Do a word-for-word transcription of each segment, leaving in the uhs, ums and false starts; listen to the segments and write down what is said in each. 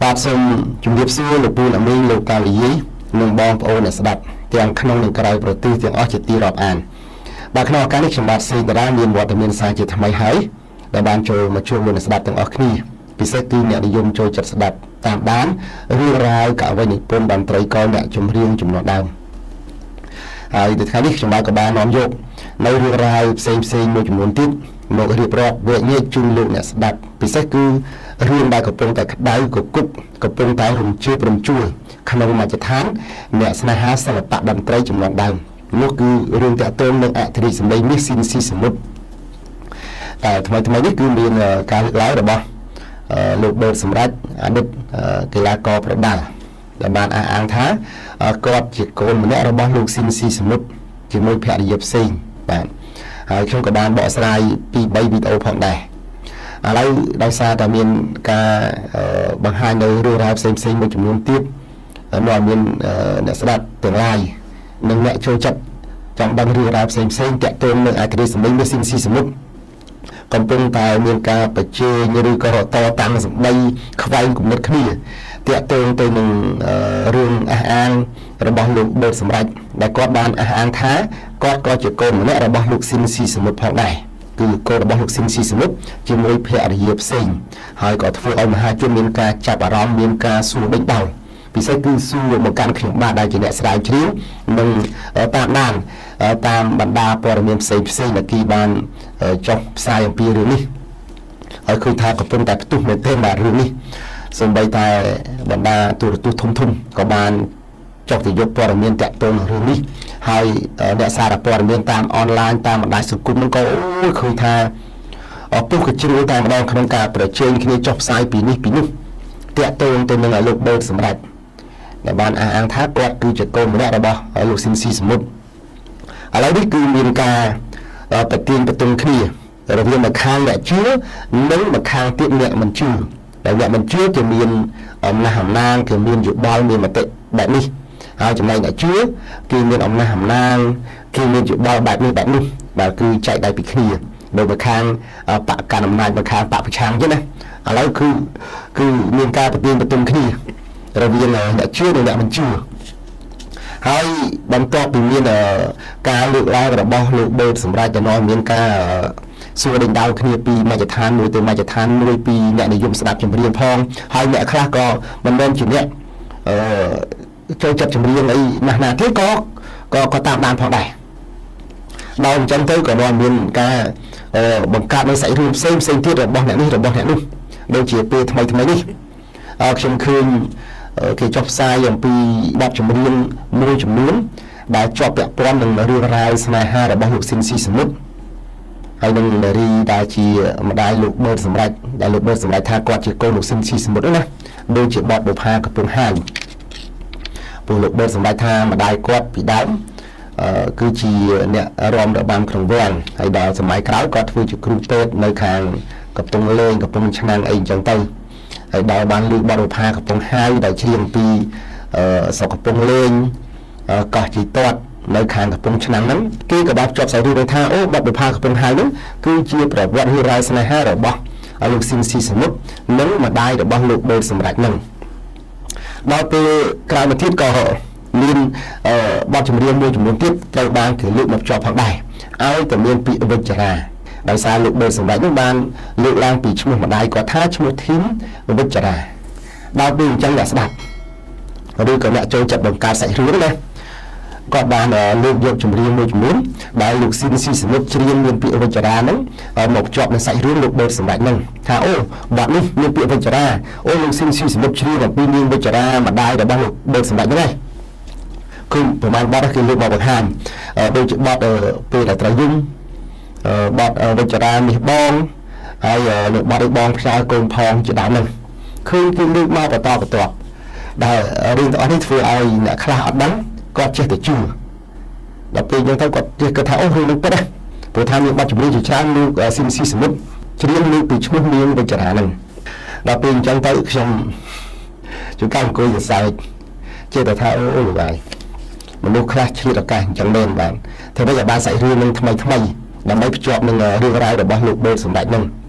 បាទសូមជម្រាបសួរលោកពូអ្នកមីងលោកកាលីនិងបងប្អូនអ្នកស្ដាប់ទាំងក្នុងនិងក្រៅប្រទេសទាំងអស់ជាទីរាប់អានបាទក្នុងឱកាសនេះខ្ញុំបាទសេកតារាមានវត្តមានសារជាថ្មីហើយដែលបានចូលមកជួបលោកអ្នកស្ដាប់ទាំងអស់គ្នាពិសេសគឺអ្នកនិយមចូលចិត្តស្ដាប់តាមដានរឿងរ៉ាវកវីនិពន្ធតន្ត្រីកលអ្នកចម្រៀងចំនួនដើមហើយនៅថ្ងៃនេះខ្ញុំបាទក៏បាននាំយកនៅរឿងរ៉ាវផ្សេងផ្សេងមួយចំនួនទៀតមករៀបរាប់វែកញែកជូនលោកអ្នកស្ដាប់ពិសេសគឺរឿងដែលកំពុងតែក្តៅកគុកកំពុងតែរំជើបរំជួលក្នុងមជ្ឈដ្ឋានអ្នកស្នេហាសិល្បៈតន្ត្រីចំនួនដើមនោះគឺរឿងតាក់ទងនឹងអធិរាជសម្លេងមាសស៊ីនស៊ីសមុទ្រតែថ្មីថ្មីនេះគឺមានការលើកឡើងរបស់លោកបឺតសម្រាប់អតីតកីឡាករប្រដាល់ដែលបានអះអាងថាគាត់ជាកូនម្នាក់របស់លោកស៊ីនស៊ីសមុទ្រជាមួយភរិយាផ្សេងបាទហើយខ្ញុំក៏បានបកស្រាយពីបីវីដេអូផងដែរឥឡូវដោយសារតែមានការបង្ហាញនៅរឿងរ៉ាវផ្សេងផ្សេងមួយចំនួនទៀតនាំមានអ្នកស្ដាប់ទាំងឡាយនិងអ្នកចូលចិត្តចង់ដឹងរឿងរ៉ាវផ្សេងផ្សេងតាក់ទងនឹងអធិរាជសម្លេងមាសស៊ីនស៊ីសមុទ្រកំពុងតែមានការបញ្ជេញឬក៏តតាំងសម្ដីខ្វែងគំនិតគ្នាតាក់ទងទៅនឹងរឿងអះអាងរបស់លោកបឺតសម្រាប់ដែលគាត់បានអះអាងថាគាត់ក៏ជាកូនម្នាក់របស់លោកស៊ីនស៊ីសមុទ្រផងដែរគឺកូនរបស់លោកស៊ីនស៊ីសមុទ្រជាមួយភរិយាផ្សេងហើយក៏ធ្វើឲ្យមហាជនមានការចាប់អារម្មណ៍មានការសួរដេញដោលពិសេសគឺសួរមកកាន់ខ្ញុំបាទដែលជាអ្នកស្រាវជ្រាវនិងតាមដានតាមបណ្ដាព័ត៌មានផ្សេងផ្សេងដែលគេបានចុះផ្សាយអំពីរឿងនេះហើយឃើញថាកំពុងតែផ្ទុះមែនទែនបាទរឿងនេះសូម្បីតែបណ្ដាទូរទស្សន៍ធំធំក៏បានចុះទៅយកព័ត៌មានតាក់ទងនឹងរឿងនេះហើយអ្នកសារព័ត៌មានតាមអនឡាញតាមបណ្ដាញសង្គមហ្នឹងក៏អូយឃើញថាអពុះក៏ជ្រួលតែម្ដងក្នុងការប្រជែងគ្នាចុះផ្សាយពីនេះពីនោះតាក់ទងទៅនឹងលោកបឺតសម្រាប់ដែលបានអះអាងថាគាត់គឺជាកូនម្នាក់របស់លោកស៊ីនស៊ីសមុទ្រឥឡូវនេះគឺមានការប្រទាញប្រទង់គ្នារវាងម្ខាងអ្នកជឿនិងម្ខាងទៀតអ្នកមិនជឿដែលអ្នកមិនជឿគេមានអំណះអំណាងគេមានយោបល់មានមតិបែបនេះហើយចំណែកអ្នកជឿគេមានអំណះអំណាងគេមានយោបល់បែបនេះបែបនេះបាទគឺចែកដៃពីគ្នាដោយម្ខាងបកកណ្ដាលអំណាចម្ខាងបកប្រឆាំងចឹងណាឥឡូវគឺគឺមានការប្រទាញប្រទង់គ្នារវាងអ្នកជឿនិងអ្នកមិនជឿហើយបន្ទាប់ពីមានការលើកឡើងរបស់លោកបឺតសម្រាប់ចំណងមានការសួរដេញដោលគ្នាពីមជ្ឈដ្ឋានមួយទៅមជ្ឈដ្ឋានមួយពីអ្នកនិយមស្ដាប់ចម្រៀងផងហើយអ្នកខ្លះក៏មិនមែនជាអ្នកអឺចូលចិត្តចម្រៀងអីណាស់ណាទៀតក៏ក៏ក៏តាមដានផងដែរដល់អញ្ចឹងទៅក៏បានមានការបង្កើតនៅសាច់រឿងផ្សេងផ្សេងទៀតរបស់អ្នកនេះរបស់អ្នកនោះដូចជាពេលថ្មីថ្មីនេះខ្ញុំឃើញគេចុះផ្សាយអំពីបទចម្រៀងមួយចំនួនដែលជាប់ពាក់ព័ន្ធនឹងរឿងរ៉ាវស្នេហារបស់លោកស៊ីនស៊ីសមុទ្រហើយនឹងនារីដែលជាម្ដាយលោកបឺតសម្រាប់ដែលលោកបឺតសម្រាប់ថាគាត់ជាកូនលោកស៊ីនស៊ីសមុទ្រណាដូចជាបទបុប្ផាកំពង់ហាយពួកលោកបឺតសម្រាប់ថាម្ដាយគាត់ពីដើមគឺជាអ្នករាំរបាំក្នុងវាំងហើយដល់សម័យក្រោយគាត់ធ្វើជាគ្រូពេទ្យនៅខាងកំពង់លេងកំពង់ឆ្នាំងអីអញ្ចឹងទៅហើយដល់បានលើកបទបុប្ផាកំពង់ហាយដែលច្រៀងពីស្រុកកំពង់លេងកោះជីទាត់នៅខាងកំពង់ឆ្នាំងហ្នឹងគេក៏បានជាប់សាច់រឿងថាអូបទបុប្ផាកំពង់ហាយហ្នឹងគឺជាប្រវត្តិរឿងរ៉ាវស្នេហារបស់លោកស៊ីនស៊ីសមុទ្រនិងម្ដាយរបស់លោកបឺតសម្រាប់ហ្នឹងដល់ពេលក្រោយមកទៀតក៏មានបទចម្រៀងមួយចំនួនទៀតត្រូវបានគេលើកមកជាប់ផងដែរឲ្យតែមានពាក្យវិចារាដោយសារលោកបឺតសម្រាប់នោះបានលើកឡើងពីឈ្មោះម្ដាយគាត់ថាឈ្មោះធីមវិចារាដល់ពេលអញ្ចឹងអ្នកស្ដាប់ឬក៏អ្នកចូលចិត្តបង្កើតសាច់រឿងណាគាត់បានលើកយកចម្រៀងមួយចំនួនដែលលោកស៊ីនស៊ីសមុទ្រច្រៀងមានពាក្យវិចារាហ្នឹងមកភ្ជាប់នឹងសាច់រឿងលោកបឺតសម្រាប់ហ្នឹងថាអូបទនេះមានពាក្យវិចារាអូលោកស៊ីនស៊ីសមុទ្រច្រៀងអំពីនាងវិចារាម្ដាយរបស់លោកបឺតសម្រាប់ហ្នឹងគឺប្រហែលបទគេលើកមកបង្ហាញដូចជាបទពេលដែលត្រូវយំបទវិចារាមាសបងហើយលោកបទឲ្យបងផ្សាយកូនផងជាដើមហ្នឹងឃើញគេលើកមកបន្តបន្តដែលរឿងទាំងអស់នេះធ្វើឲ្យអ្នកខ្លះអត់ដឹងគាត់ចេះតែជឿដល់ពេលយើងទៅគាត់ចេះគាត់ថាអូរឿងនឹងពិតណាព្រោះថាមានបទចម្រៀងជាច្រើនលោកស៊ីនស៊ីសមុទ្រច្រៀងលើកពីឈ្មោះនាងវិចារាហ្នឹងដល់ពេលអញ្ចឹងទៅខ្ញុំជួនកាលអង្គុយសរសើរចេះតែថាអូលោកហើយមនុស្សខ្លះឆ្លៀតឱកាសអញ្ចឹងមែនបាទធ្វើឲ្យបានសាច់រឿងនឹងថ្មីថ្មីដើម្បីភ្ជាប់នឹងរឿងរ៉ាវរបស់លោកបឺតសម្រាប់ហ្នឹង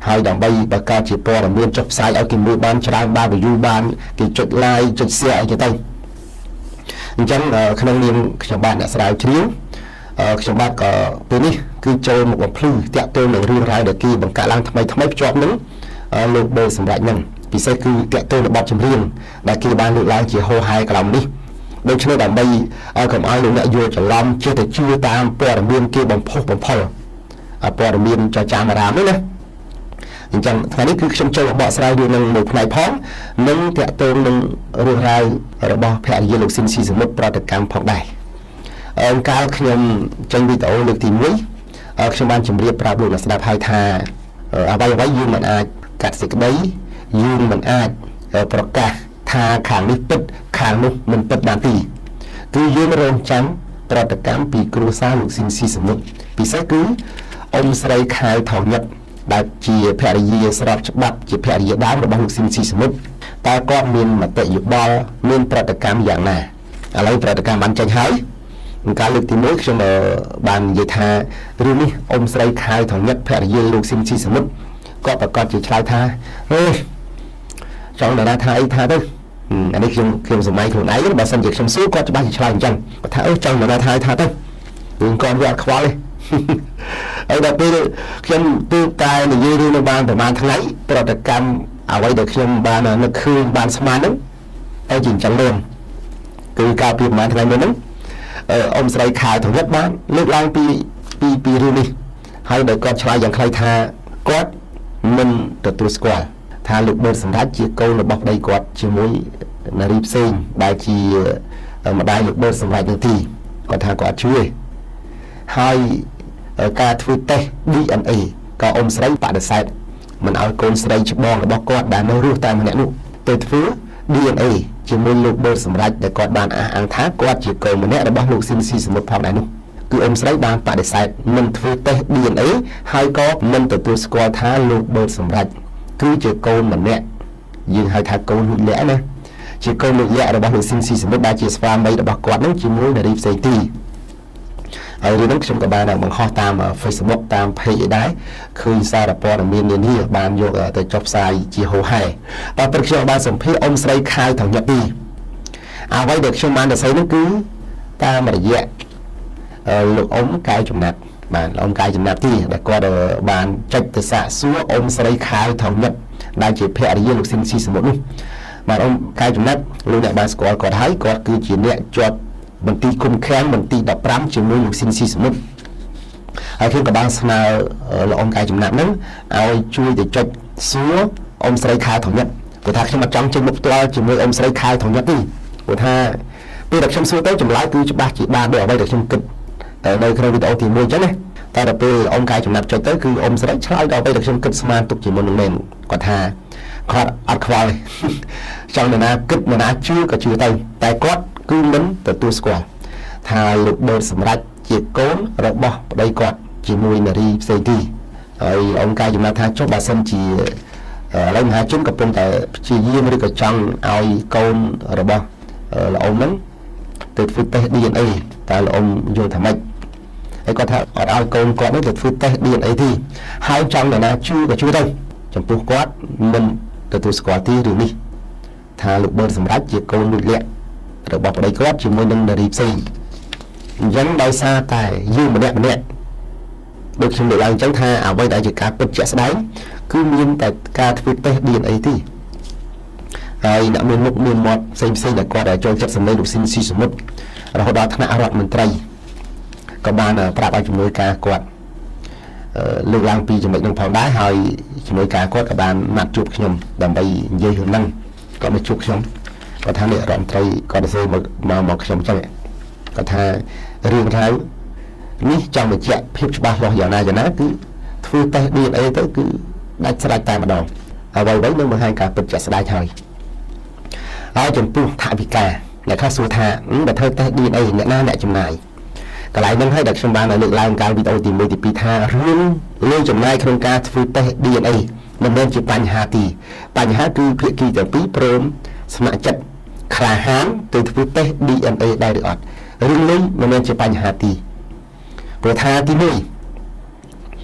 ហើយដើម្បីបង្កើតជាព័ត៌មានចុះផ្សាយឲ្យគេមើលបានច្រើនបាន view បានគេចុច like ចុច share អីចឹងទៅអញ្ចឹងក្នុងនាមខ្ញុំបាទអ្នកស្រាវជ្រាវខ្ញុំបាទក៏ពេលនេះគឺចូលមកបំភ្លឺតាក់ទងនឹងរឿងរ៉ាវដែលគេបង្កើតឡើងថ្មីថ្មីភ្ជាប់នឹងលោកបេសម្រាប់នឹងពិសេសគឺតាក់ទងនឹងបទចម្រៀងដែលគេបានលើកឡើងជាហោហែកន្លងនេះដូច្នេះដើម្បីឲ្យកុំឲ្យលោកអ្នកយល់ច្រឡំចេះតែជឿតាមព័ត៌មានគេបំផុសបំផុលព័ត៌មានចចាមអារាមនេះណាអញ្ចឹងថ្ងៃនេះគឺខ្ញុំចូលបកស្រាយរឿងនឹងមួយផ្នែកផងនិងតាក់ទងនឹងរឿងរ៉ាវរបស់ភរិយាលោកស៊ីនស៊ីសមុទ្រប្រតិកម្មផងដែរអឺកាលខ្ញុំចេញវីដេអូលើកទីមួយខ្ញុំបានជម្រាបប្រាប់លោកអ្នកស្ដាប់ហើយថាអ្វីអ្វីយើងមិនអាចកាត់សេចក្តីយើងមិនអាចប្រកាសថាខាងនេះពិតខាងនោះមិនពិតបានទីគឺយើងរងចាំប្រតិកម្មពីគ្រួសារលោកស៊ីនស៊ីសមុទ្រពិសេសគឺអ៊ំស្រីខែថោញិតដែលជាភរិយាស្របច្បាប់ជាភរិយាដើមរបស់លោកស៊ីនស៊ីសមុទ្រតើគាត់មានមតិយោបល់មានប្រតិកម្មយ៉ាងណាឥឡូវប្រតិកម្មបានចេញហើយការលើកទីមួយខ្ញុំបាននិយាយថារឿងនេះអ៊ំស្រីខែថោញិតភរិយាលោកស៊ីនស៊ីសមុទ្រគាត់ប្រកាសជាឆ្លើយថាអេចង់ដល់ថាអីថាទៅអានេះខ្ញុំខ្ញុំសម័យខ្លួនឯងបើសិនជាខ្ញុំសួរគាត់ច្បាស់ជាឆ្លើយអញ្ចឹងគាត់ថាអឺចង់ដល់ថាថាទៅរឿងគាត់វាអត់ខ្វល់ទេហើយដល់ពេលខ្ញុំទើបតែនិយាយរឿងនៅបានប្រហែលថ្ងៃប្រតិកម្មអ្វីដែលខ្ញុំបាននឹកឃើញបានស្មានហ្នឹងតែជាអញ្ចឹងluônគឺកាលពីប្រហែលថ្ងៃមុនហ្នឹងអ៊ំស្រីខែថោញិតបានលើកឡើងពីពីពីរឿងនេះហើយដោយគាត់ឆ្លើយយ៉ាងខ្លីថាគាត់មិនទទួលស្គាល់ថាលោកបឺតសម្រាប់ជាកូនរបស់ប្តីគាត់ជាមួយនារីផ្សេងដែលជាម្ដាយលោកបឺតសម្រាប់នឹងទីគាត់ថាគាត់ជឿហើយការធ្វើតេស្ត ឌី អេន អេ ក៏អ៊ំស្រីបដិសេធមិនឲ្យកូនស្រីច្បងរបស់គាត់ដែលនៅរស់តែម្នាក់នោះទៅធ្វើ ឌី អេន អេ ជាមួយលោកបឺតសម្រាប់ដែលគាត់បានអះអាងថាគាត់ជាកូនម្នាក់របស់លោកស៊ីនស៊ីសមុទ្រផងដែរនោះគឺអ៊ំស្រីបានបដិសេធមិនធ្វើតេស្ត ឌី អេន អេ ហើយក៏មិនទទួលស្គាល់ថាលោកបឺតសម្រាប់គឺជាកូនម្នាក់យើងហៅថាកូនលុយលាក់ណាជាកូនលុយលាក់របស់លោកស៊ីនស៊ីសមុទ្រដែលជាស្វាមីរបស់គាត់នឹងជាមួយនារីផ្សេងទីហើយរឿងនេះខ្ញុំក៏បានបង្ហោះតាម Facebook តាម page ដែរឃើញសារព័ត៌មាននានាបានយកទៅចុះផ្សាយជាហូហែតែព្រឹកខ្ញុំបានសម្ភាសអ៊ំស្រីខែថោញិតទីអ្វីដែលខ្ញុំបានទៅស្អីនោះគឺតាមរយៈលោកអ៊ំកែចំណាត់បាទអ៊ំកែចំណាត់ទីដែលគាត់បានចុចទៅសាកសួរអ៊ំស្រីខែថោញិតដែលជាភរិយាលោកស៊ីនស៊ីសមុទ្រនោះបាទអ៊ំកែចំណាត់លោកអ្នកបានស្គាល់គាត់ហើយគាត់គឺជាអ្នកជាប់មន្ទីរគុំខាំងមន្ទីរដប់ប្រាំជាមួយលោកស៊ីនស៊ីសមុទ្រហើយខ្ញុំក៏បានស្នើលោកអ៊ំកែចំណាត់ហ្នឹងឲ្យជួយទៅចុចសួរអ៊ំស្រីខែថោញិតព្រោះថាខ្ញុំអត់ចង់ចេញមុខផ្ទាល់ជាមួយអ៊ំស្រីខែថោញិតទេព្រោះថាពេលដែលខ្ញុំសួរទៅចម្លើយគឺច្បាស់ជាបានដូចអ្វីដែលខ្ញុំគិតនៅក្នុងវីដេអូទីមួយអញ្ចឹងណាតែដល់ពេលអ៊ំកែចំណាត់ចុចទៅគឺអ៊ំស្រីឆ្លើយដល់អ្វីដែលខ្ញុំគិតស្មានទុកជាមុននឹងមែនគាត់ថាគាត់អត់ខ្វល់ចង់នរណាគិតនរណាជឿក៏ជឿទៅតែគាត់គឺមិនទទួលស្គាល់ថាលោកបឺតសម្រាប់ជាកូនរបស់ប្តីគាត់ជាមួយនារីផ្សេងទីហើយអ៊ំកែចំណាត់ថាចុះបើសិនជាឥឡូវមហាជនកំពុងតែព្យាយាមឬក៏ចង់ឲ្យកូនរបស់លោកអ៊ំហ្នឹងទៅធ្វើតេស្ត ឌី អេន អេ តើលោកអ៊ំយល់ថាម៉េចហើយគាត់ថាអត់ឲ្យកូនគាត់នេះទៅធ្វើតេស្ត ឌី អេន អេ ទេហើយចង់នរណាជឿក៏ជឿទៅចំពោះគាត់មិនទទួលស្គាល់ទីរឿងនេះថាលោកបឺតសម្រាប់ជាកូនលួចលាក់របស់ប្តីគាត់ជាមួយនឹងនារីផ្សេងអញ្ចឹងដោយសារតែយើងម្នាក់ម្នាក់ដូចខ្ញុំលើកឡើងអញ្ចឹងថាអ្វីដែលជាការពិតជាក់ស្ដែងគឺមានតែការធ្វើតេស្ត ឌី អេន អេ ទេហើយអ្នកមានមុខមានមាត់ផ្សេងផ្សេងដែលគាត់ដែលចូលចិត្តសម្លេងលោកស៊ីនស៊ីសមុទ្ររហូតដល់ថ្នាក់រដ្ឋមន្ត្រីក៏បានប្រាប់ឲ្យជំនួយការគាត់លើកឡើងពីចំណុចនឹងផងដែរហើយជំនួយការគាត់ក៏បានណាត់ជួបខ្ញុំដើម្បីនិយាយរឿងហ្នឹងគាត់មកជួបខ្ញុំគាត់ថានេះរដ្ឋមន្ត្រីគាត់ទៅសួរមកមកខ្ញុំចឹងគាត់ថារឿងរ៉ាវនេះចង់បញ្ជាក់ភាពច្បាស់លាស់យ៉ាងណាយ៉ាងណាគឺធ្វើតេស្ត ឌី អេន អេ ទៅគឺដាច់ស្រេចតែម្ដងអ្វីៗនឹងបង្ហាញការពិតជាក់ស្ដែងហើយហើយចំពោះថវិកាអ្នកខ្លះសួរថាបើធ្វើតេស្ត ឌី អេន អេ អ្នកណាអ្នកចំណាយកន្លែងហ្នឹងហើយដែលខ្ញុំបានលើកឡើងកាលវីដេអូទីមួយទីពីរថារឿងលុយចំណាយក្នុងការធ្វើតេស្ត ឌី អេន អេ មិនមែនជាបញ្ហាទីបញ្ហាគឺភាគីទាំងពីរព្រមស្ម័គ្រចិត្តក្លាហានទៅធ្វើតេស្ត ឌី អេន អេ ដែរឬអត់រឿងនេះមិនមែនជាបញ្ហាទីព្រោះថាទីមួយ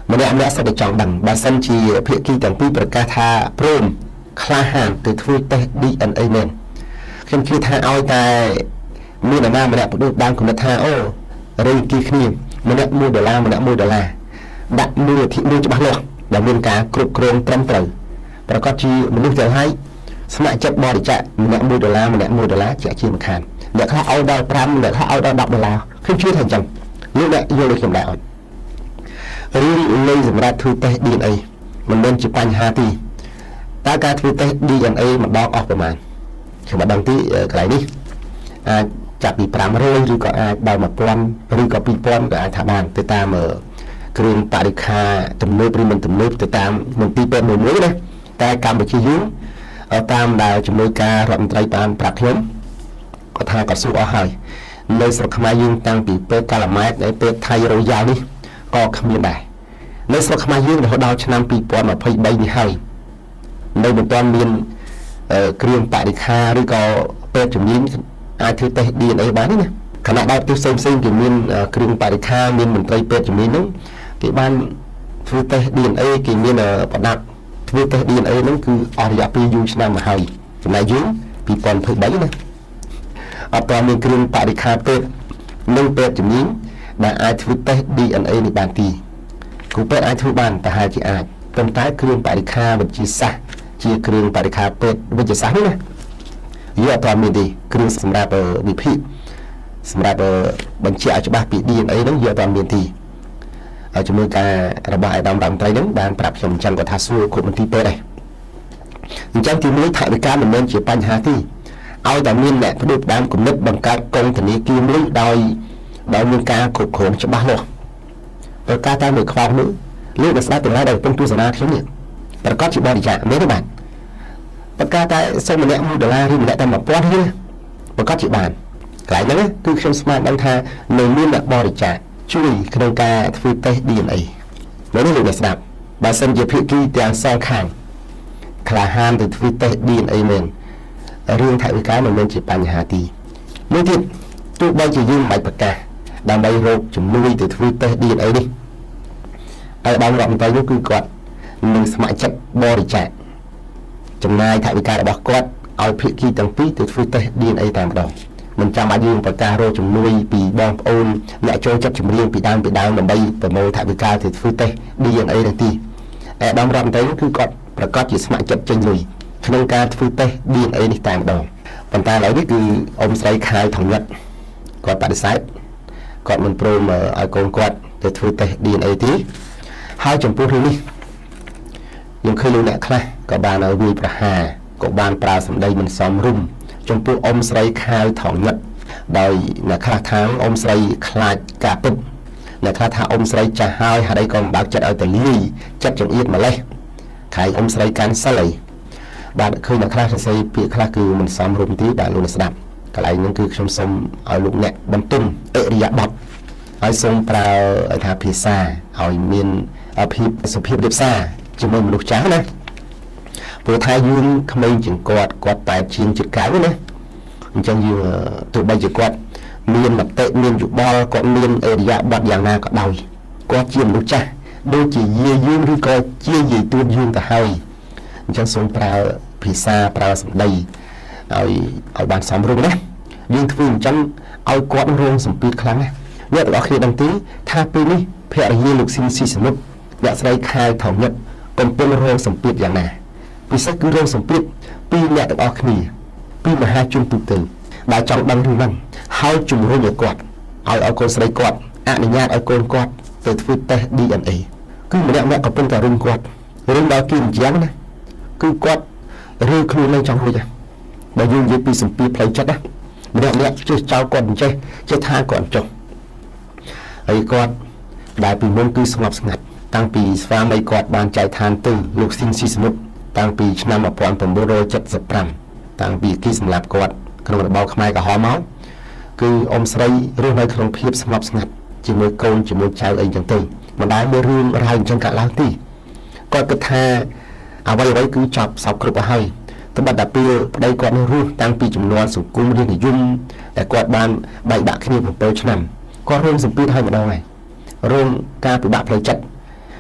ម្នាក់ម្នាក់សិតតែចង់ដឹងបើសិនជាភាគីទាំងពីរប្រកាសថាព្រមក្លាហានទៅធ្វើតេស្ត ឌី អេន អេ មែនខ្ញុំគិតថាឲ្យតែមានអាណាម្នាក់បដូរដើមគំនិតថាអូរេគីគ្នាម្នាក់មួយដុល្លារម្នាក់មួយដុល្លារដាក់មូលធិមួយច្បាស់លាស់ដែលមានការគ្រប់គ្រងត្រឹមត្រូវប្រកាសជាមនុស្សទាំងហើយស្ម័គ្រចិត្តបរិច្ចាគម្នាក់មួយដុល្លារម្នាក់មួយដុល្លារជាជាមិនខានអ្នកខ្លះឲ្យដល់5អ្នកខ្លះឲ្យដល់10ដុល្លារខ្ញុំជឿថាអញ្ចឹងលោកអ្នកយល់ដូចខ្ញុំដែរអត់រឿងលេងសម្រាប់ធ្វើតេស្ត ឌី អេន អេ មិនមែនជាបញ្ហាទេតើការធ្វើតេស្ត ឌី អេន អេ ម្ដងអស់ប្រមាណខ្ញុំមិនដឹងទេកន្លែងនេះអាចចាប់ពី500ឬក៏អាចដល់1000ឬក៏2000ក៏អាចថាបានទៅតាមគ្រឿងបរិក្ខារទំនើបឬមិនទំនើបទៅតាមមន្ទីរពេទ្យមួយមួយណាតែកម្ពុជាយើងតាមដែលជំនួយការរដ្ឋមន្ត្រីបានប្រាប់ខ្ញុំគាត់ថាក៏សួរអស់ហើយនៅស្រុកខ្មែរយើងតាំងពីពេទ្យកាឡាម៉ែតដល់ពេទ្យថៃរ៉ូយ៉ាល់នេះក៏គ្មានដែរនៅស្រុកខ្មែរយើងរហូតដល់ឆ្នាំ2023នេះហើយនៅមិនទាន់មានគ្រឿងបរិក្ខារឬក៏ពេទ្យជំនាញអាចធ្វើតេស្ត ឌី អេន អេ បានទេណាខណៈដែលផ្ទះផ្សេងៗគេមានគ្រឿងបរិក្ខារមានមន្ត្រីពេទ្យជំនាញហ្នឹងគេបានធ្វើតេស្ត ឌី អេន អេ គេមានប្រដាប់ធ្វើតេស្ត ឌី អេន អេ ហ្នឹងគឺអស់រយៈពេលយូរឆ្នាំមកហើយចំណែកយើង2023ណាអត់ទាន់មានគ្រឿងបរិក្ខារពេទ្យនិងពេទ្យជំនាញដែលអាចធ្វើតេស្ត ឌី អេន អេ នេះបានទីគ្រូពេទ្យអាចធ្វើបានតែហើយជាអាចប៉ុន្តែគ្រឿងបរិក្ខារវិទ្យាសាស្ត្រជាគ្រឿងបរិក្ខារពេទ្យវិទ្យាសាស្ត្រនេះណាយើងអត់ទាន់មានទេគ្រឿងសម្រាប់វិភាគសម្រាប់បញ្ជាក់ឲ្យច្បាស់ពី ឌី អេន អេ ហ្នឹងយើងអត់ទាន់មានទេហើយជាមួយការរបស់អាយដាមរដ្ឋមន្ត្រីហ្នឹងបានប្រាប់ខ្ញុំអញ្ចឹងគាត់ថាសួរគ្រប់មន្ទីរពេទ្យដែរអញ្ចឹងទីមួយថវិកាមិនមែនជាបញ្ហាទេឲ្យតែមានអ្នកផ្ដួចផ្ដើមគំនិតបង្កើតកងធនាគារមួយដោយដោយមានការគ្រប់គ្រងច្បាស់លាស់ប្រកាសតាមមួយខ្វងនោះលោកដែលស្ដាប់ទាំងឡាយដែលកំពុងទស្សនាខ្ញុំនេះប្រកាសជាបរិច្ចាគមែនទេបាទប្រកាសតែសូមម្នាក់មួយដុល្លារឬម្នាក់តែ1000ទេប្រកាសជាបានកន្លែងហ្នឹងគឺខ្ញុំស្មានដឹងថានៅមានអ្នកបរិច្ចាគជួយក្នុងការធ្វើតេស្ត ឌី អេន អេ នៅនេះលោកអ្នកស្ដាប់បើសិនជាភាគីទាំងសងខាងក្លាហានទៅធ្វើតេស្ត ឌី អេន អេ មែនរឿងថវិកាមិនមែនជាបញ្ហាទីមួយទៀតទោះបីជាយើងមិនបាច់ប្រកាសដើម្បីរកជំនួយទៅធ្វើតេស្ត ឌី អេន អេ នេះហើយបងរដ្ឋមន្ត្រីនោះគឺគាត់នឹងស្ម័គ្រចិត្តបរិច្ចាគចំណាយថវិការបស់គាត់ឲ្យភាគីទាំងពីរទៅធ្វើតេស្ត ឌី អេន អេ តែម្ដងមិនចាំបាច់យើងប្រកាសរកជំនួយពីបងប្អូនអ្នកចូលចិត្តចម្រៀងពីដើមពីដើមដើម្បីប្រមូលថវិកាទៅធ្វើតេស្ត ឌី អេន អេ នេះទីអាដាមរដ្ឋមន្ត្រីគឺគាត់ប្រកាសជាស្ម័គ្រចិត្តចេញលុយក្នុងការធ្វើតេស្ត ឌី អេន អេ នេះតែម្ដងប៉ុន្តែឥឡូវនេះគឺអ៊ំស្រីខាយថងញឹកគាត់បដិសេធគាត់មិនព្រមឲ្យកូនគាត់ទៅធ្វើតេស្ត ឌី អេន អេ ទេហើយចំពោះរឿងនេះខ្ញុំឃើញលោកអ្នកខ្លះក៏បានឲ្យវាយប្រហារក៏បានប្រើសម្ដីមិនសមរម្យចំពោះអ៊ំស្រីខាយថងញឹកដោយអ្នកខ្លះថាអ៊ំស្រីខ្លាចការពិតអ្នកខ្លះថាអ៊ំស្រីចាស់ហើយហេតុអីក៏មិនបើកចិត្តឲ្យទៅលាយចិត្តចង្អៀតម្លេះខែអ៊ំស្រីកាន់សិលអីបាទឃើញអ្នកខ្លះសរសេរពាក្យខ្លះគឺមិនសមរម្យទេបាទលោកអ្នកស្ដាប់កន្លែងហ្នឹងគឺខ្ញុំសូមឲ្យលោកអ្នកបន្ទន់អរិយាប័ត្រហើយសូមប្រើឲ្យថាភាសាឲ្យមានភាពសុភាពរៀបសារជាមួយមនុស្សចាស់ណាព្រោះថាយើងក្មេងជាងគាត់គាត់តែជាងចិត្តកៅណាអញ្ចឹងយើងទោះបីជាគាត់មានមតិមានយោបល់គាត់មានអរិយាប័ត្រយ៉ាងណាក៏ដោយគាត់ជាមនុស្សចាស់ដូចជាយាយយើងឬក៏ជាយាយទួនយើងទៅហើយអញ្ចឹងសូមប្រើភាសាប្រើសម្ដីឲ្យឲ្យបានសមរម្យណាយើងធ្វើអញ្ចឹងឲ្យគាត់រងសម្ពាធខ្លាំងណាអ្នកទាំងអស់គ្នាដឹងទេថាពេលនេះភរិយាលោកស៊ីនស៊ីសមុទ្រអ្នកស្រីខាយថងញឹកកំពុងរងសម្ពាធយ៉ាងណាពិសេសគឺរងសម្ពាធពីអ្នកទាំងអស់គ្នាពីមហាជនទូទៅដែលចង់ដឹងរឿងហ្នឹងហើយជំរុញឲ្យគាត់ឲ្យឲ្យកូនស្រីគាត់អនុញ្ញាតឲ្យកូនគាត់ទៅធ្វើតេស្ត ឌី អេន អេ គឺម្នាក់ម្នាក់កំពុងតែរុញគាត់រុញដល់គីអញ្ចឹងណាគឺគាត់រើខ្លួននៅចង់រួចបើយើងនិយាយពីសម្ពាធផ្លូវចិត្តណាម្នាក់ម្នាក់ជឿចោលគាត់អញ្ចេះចេះថាគាត់ចុះហើយគាត់ដែលពីមុនគឺស្ងប់ស្ងាត់តាំងពីស្វាមីគាត់បានចែកឋានទៅលោកស៊ីនស៊ីសមុទ្រតាំងពីឆ្នាំ1975តាំងពីគេសម្លាប់គាត់ក្នុងរបបខ្មែរក្រហមមកគឺអ៊ំស្រីរស់នៅក្នុងភាពស្ងប់ស្ងាត់ជាមួយកូនជាមួយចៅអីចឹងទៅមិនដែលមានរឿងរ៉ាវអញ្ចឹងកើតឡើងទេគាត់គិតថាអ្វីអ្វីគឺចប់សពគ្រប់ហើយត្បិតតែពេលប្តីគាត់នឹងរស់តាំងពីចំនួនសង្គមរាជនិយមតែគាត់បានបែកបាក់គ្នា7ឆ្នាំគាត់រងសម្ពាធហើយម្ដងហើយរងការពិបាកផ្លូវចិត្ត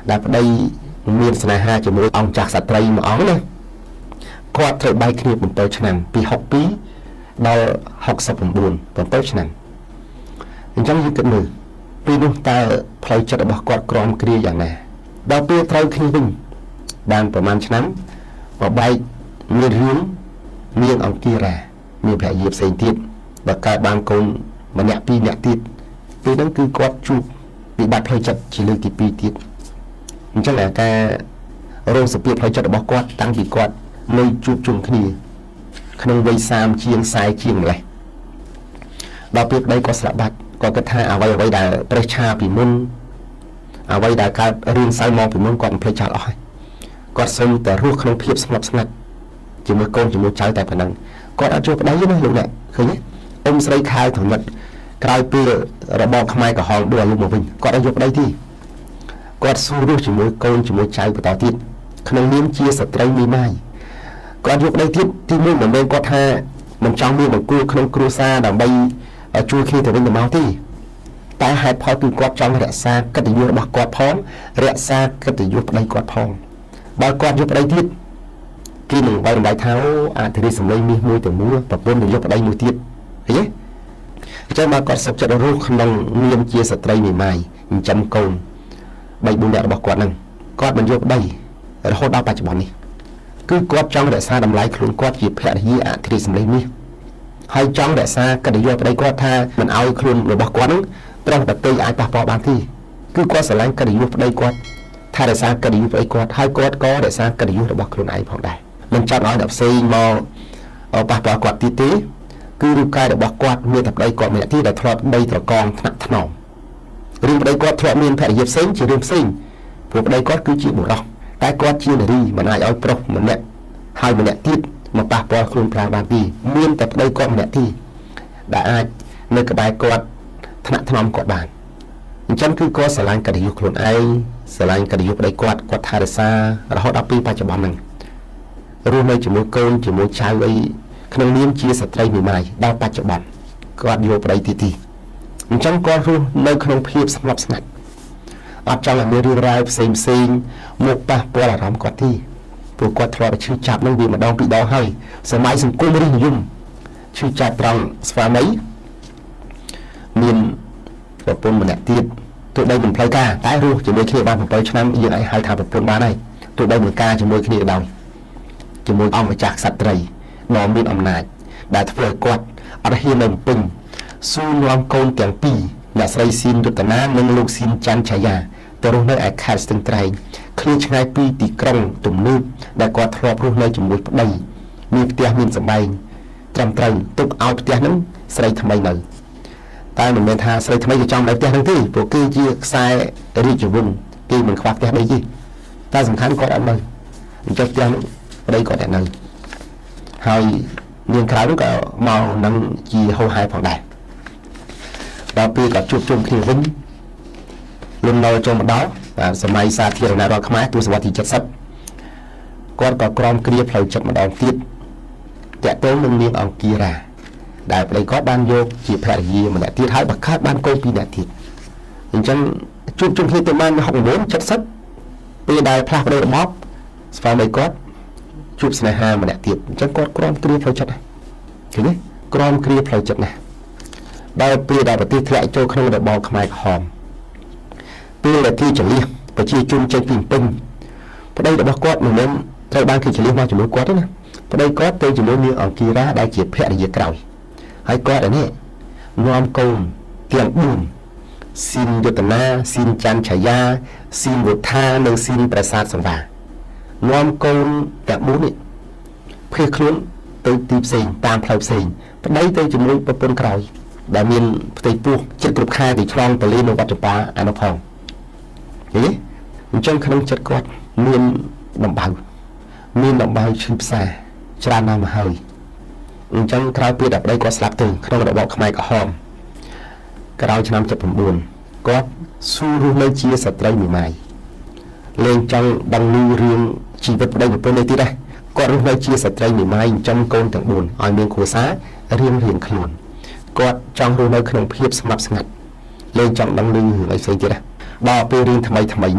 ដែលប្តីមានស្នេហាជាមួយអង្គចាស់ស្ត្រីមួយអង្គណាគាត់ត្រូវបែកគ្នាbảyឆ្នាំពីหกពីរដល់หกสิบเก้าbảyឆ្នាំអញ្ចឹងយើងគិតមើលពេលនោះតើផ្លូវចិត្តរបស់គាត់ក្រំគ្រាយ៉ាងណាដល់ពេលត្រូវគ្នាវិញបានប្រហែលឆ្នាំក៏បែកមានរឿងមានអង្គារាមានភរិយាផ្សេងទៀតដល់កើតបានកូនម្នាក់ពីរនាក់ទៀតពេលហ្នឹងគឺគាត់ជួបវិបត្តិផ្លូវចិត្តជាលើកទីពីរទៀតអញ្ចឹងអាការរងសម្ពាធផ្លូវចិត្តរបស់គាត់តាំងពីគាត់នៅជួបជុំគ្នាក្នុងវ័យសាមជាងខ្សែជាងម្លេះដល់ពេលប្តីគាត់ស្លាប់បាត់គាត់គិតថាអ្វីអ្វីដែលប្រេះឆាពីមុនអ្វីដែលកើតរឿងសៅមកពីមុនគាត់មិនភ្លេចចោលអស់ហើយគាត់សូមតែរស់ក្នុងភាពស្ងប់ស្ងាត់ជាមួយកូនជាមួយចៅតែប៉ុណ្ណឹងគាត់អត់ជួបប្តីទេណាលោកអ្នកឃើញទេអ៊ំស្រីខែធម្មនិតក្រោយពេលរបបខ្មែរក្រហមដួលលោកមកវិញគាត់អត់យកប្តីទេគាត់ស៊ូរស់ជាមួយកូនជាមួយចៅបន្តទៀតក្នុងនាមជាស្ត្រីមីម៉ាយគាត់យកប្តីទៀតទីមួយមិនមែនគាត់ថាមិនចង់មានបង្គោលក្នុងគ្រួសារដើម្បីជួយគ្នាទៅវិញទៅមកទេតែហេតុផលគឺគាត់ចង់រក្សាកិត្តិយសរបស់គាត់ផងរក្សាកិត្តិយសប្តីគាត់ផងបើគាត់យកប្តីទៀតគេនឹងបាយបាយថាអូអធិរិសម្លេងមាសមួយទៅមួយប្រពន្ធនឹងយកប្តីមួយទៀតឃើញទេអញ្ចឹងបើគាត់សុខចិត្តរស់ក្នុងនាមជាស្ត្រីមីម៉ាយចិញ្ចឹមកូនបីបួននាក់របស់គាត់ហ្នឹងគាត់មិនយកប្តីរហូតដល់បច្ចុប្បន្ននេះគឺគាត់ចង់រក្សាតម្លៃខ្លួនគាត់ជាភរិយាអធិរិសម្លេងមាសហើយចង់រក្សាកិត្តិយសប្តីគាត់ថាមិនឲ្យខ្លួនរបស់គាត់ហ្នឹងប្រុសប្រតិអាចប៉ះពាល់បានទេគឺគាត់ស្រឡាញ់កិត្តិយសប្តីគាត់ថារក្សាកិត្តិយសប្តីគាត់ហើយគាត់ក៏រក្សាកិត្តិយសរបស់ខ្លួនឯងផងដែរមិនចាំឲ្យអ្នកផ្សេងមកប៉ះពាល់គាត់ទៀតទេគឺរូបកាយរបស់គាត់មានតែប្តីគាត់ម្នាក់ទៀតដែលធ្លាប់ដីត្រកងថ្នាក់ថ្នមរឿងប្តីគាត់ធ្លាប់មានភរិយាផ្សេងជារឿងផ្សេងព្រោះប្តីគាត់គឺជាបុរសតែគាត់ជានារីមិនអាចឲ្យប្រុសម្នាក់ហើយម្នាក់ទៀតមកប៉ះពាល់ខ្លួនប្រាបានទេមានតែប្តីគាត់ម្នាក់ទេដែលអាចនៅក្បែរគាត់ថ្នាក់ថ្នមគាត់បានអញ្ចឹងគឺគាត់ស្រឡាញ់កិត្តិយសខ្លួនឯងស្រឡាញ់កិត្តិយសប្តីគាត់គាត់ថែរក្សារហូតដល់ពេលបច្ចុប្បន្នហ្នឹងរស់នៅជាមួយកូនជាមួយចៅអីក្នុងនាមជាស្ត្រីមីម៉ាយដល់បច្ចុប្បន្នគាត់យកប្តីទីទីអញ្ចឹងគាត់រស់នៅក្នុងភាពស្ងប់ស្ងាត់អត់ចង់ឲ្យមានរឿងរ៉ាវផ្សេងផ្សេងមកប៉ះពាល់អារម្មណ៍គាត់ទេព្រោះគាត់ធ្លាប់ឈឺចាប់នឹងវាម្ដងពីរដងហើយសម័យសង្គមរិះនិយមឈឺចាប់ត្រង់ស្វាមីមានប្រពន្ធម្នាក់ទៀតទោះបីមិនផ្លូវការតែរស់ជាមួយគ្នាបានbảyឆ្នាំយើងអាចហៅថាប្រពន្ធបានហើយទោះបីមិនការជាមួយគ្នាក៏ដោយជាមួយអង្គម្ចាស់ក្សត្រីដ៏មានអំណាចដែលធ្វើឲ្យគាត់អត់ហ៊ាននៅពេញស៊ូនាំកូនទាំងពីរអ្នកស្រីស៊ីនយុត្តនានិងលោកស៊ីនច័ន្ទឆាយាទៅរស់នៅឯខេត្តស្ទឹងត្រែងឃ្លាឆ្ងាយពីទីក្រុងទំនើបដែលគាត់ធ្លាប់រស់នៅជាមួយប្តីមានផ្ទះមានសម្បែងត្រឹមត្រូវទុកឲ្យផ្ទះហ្នឹងស្រីថ្មីនៅតែមិនមែនថាស្រីថ្មីទៅចង់នៅផ្ទះហ្នឹងទេព្រោះគេជាខ្សែរាជវង្សគេមិនខ្វះផ្ទះដីទេតែសំខាន់គាត់អត់នៅអញ្ចឹងផ្ទះហ្នឹងប្តីគាត់តែនៅហើយនាងក្រៅនោះក៏មកនឹងជាហោហែផងដែរដល់ពេលគាត់ជួបជុំគ្នាវិញលំនៅចូលមកដល់សម័យសាធារណរដ្ឋខ្មែរទសវត្សរ៍ទី칠십គាត់ក៏ក្រោមគ្រាផ្លូវចិត្តម្ដងទៀតតាក់ទងនឹងនាងអង្គារាដែលប្តីគាត់បានយកជាភរិយាម្នាក់ទៀតហើយបង្កើតបានកូនពីរនាក់ទៀតអញ្ចឹងជួបជុំគ្នាទៅបានหกสิบเก้า 70ពេលដែលផ្លាស់ប្ដូររបបស្វាមីគាត់ជួបស្នេហាម្នាក់ទៀតអញ្ចឹងគាត់ក្រោមគ្រាផ្លូវចិត្តណាឃើញទេក្រោមគ្រាផ្លូវចិត្តណាដល់ពេលដែលប្រទេសធ្លាក់ចូលក្នុងរបបខ្មែរក្រហមពេលដែលគេចលះប្រជាជនចេញពីពេញប្តីរបស់គាត់មិនមែនត្រូវបានគេចលះមកជាមួយគាត់ទេណាប្តីគាត់ទៅជាមួយនាងអង្គារាដែលជាភរិយាក្រោយហើយគាត់ឯនេះនាំកូនទាំងបួនស៊ីនយុត្តនាស៊ីនច័ន្ទឆាយាស៊ីនវុធានិងស៊ីនប្រាសាទសង្វារនាំកូនទាំងបួននេះភៀសខ្លួនទៅទីផ្សេងតាមផ្លូវផ្សេងប្តីទៅជាមួយប្រពន្ធក្រោយដែលមានផ្ទៃពោះចិត្តគ្រប់ខែទៅឆ្លងទលេនៅវត្តចម្ប៉ាអានោះផងឃើញទេអញ្ចឹងក្នុងចិត្តគាត់មានដំបៅមានដំបៅឈឺផ្សាច្រើនណាស់មកហើយអញ្ចឹងក្រោយពេលដែលប្តីគាត់ស្លាប់ទៅក្នុងរបបខ្មែរក្រហមក្រោយឆ្នាំ칠십구គាត់ស៊ូរស់នៅជាស្ត្រីមីម៉ាយលេងចង់ដឹងលឺរឿងជីវិតប្តីប្រពន្ធនេះទៀតដែរគាត់រស់នៅជាស្ត្រីមីម៉ាយចិញ្ចឹមកូនទាំងបួនឲ្យមានគ្រួសាររៀងរៀងខ្លួនគាត់ចង់រស់នៅក្នុងភាពស្ងប់ស្ងាត់លេងចង់ដឹងលឺរឿងអីផ្សេងទៀតដែរដល់ពេលរឿងថ្មីថ្មីនេះ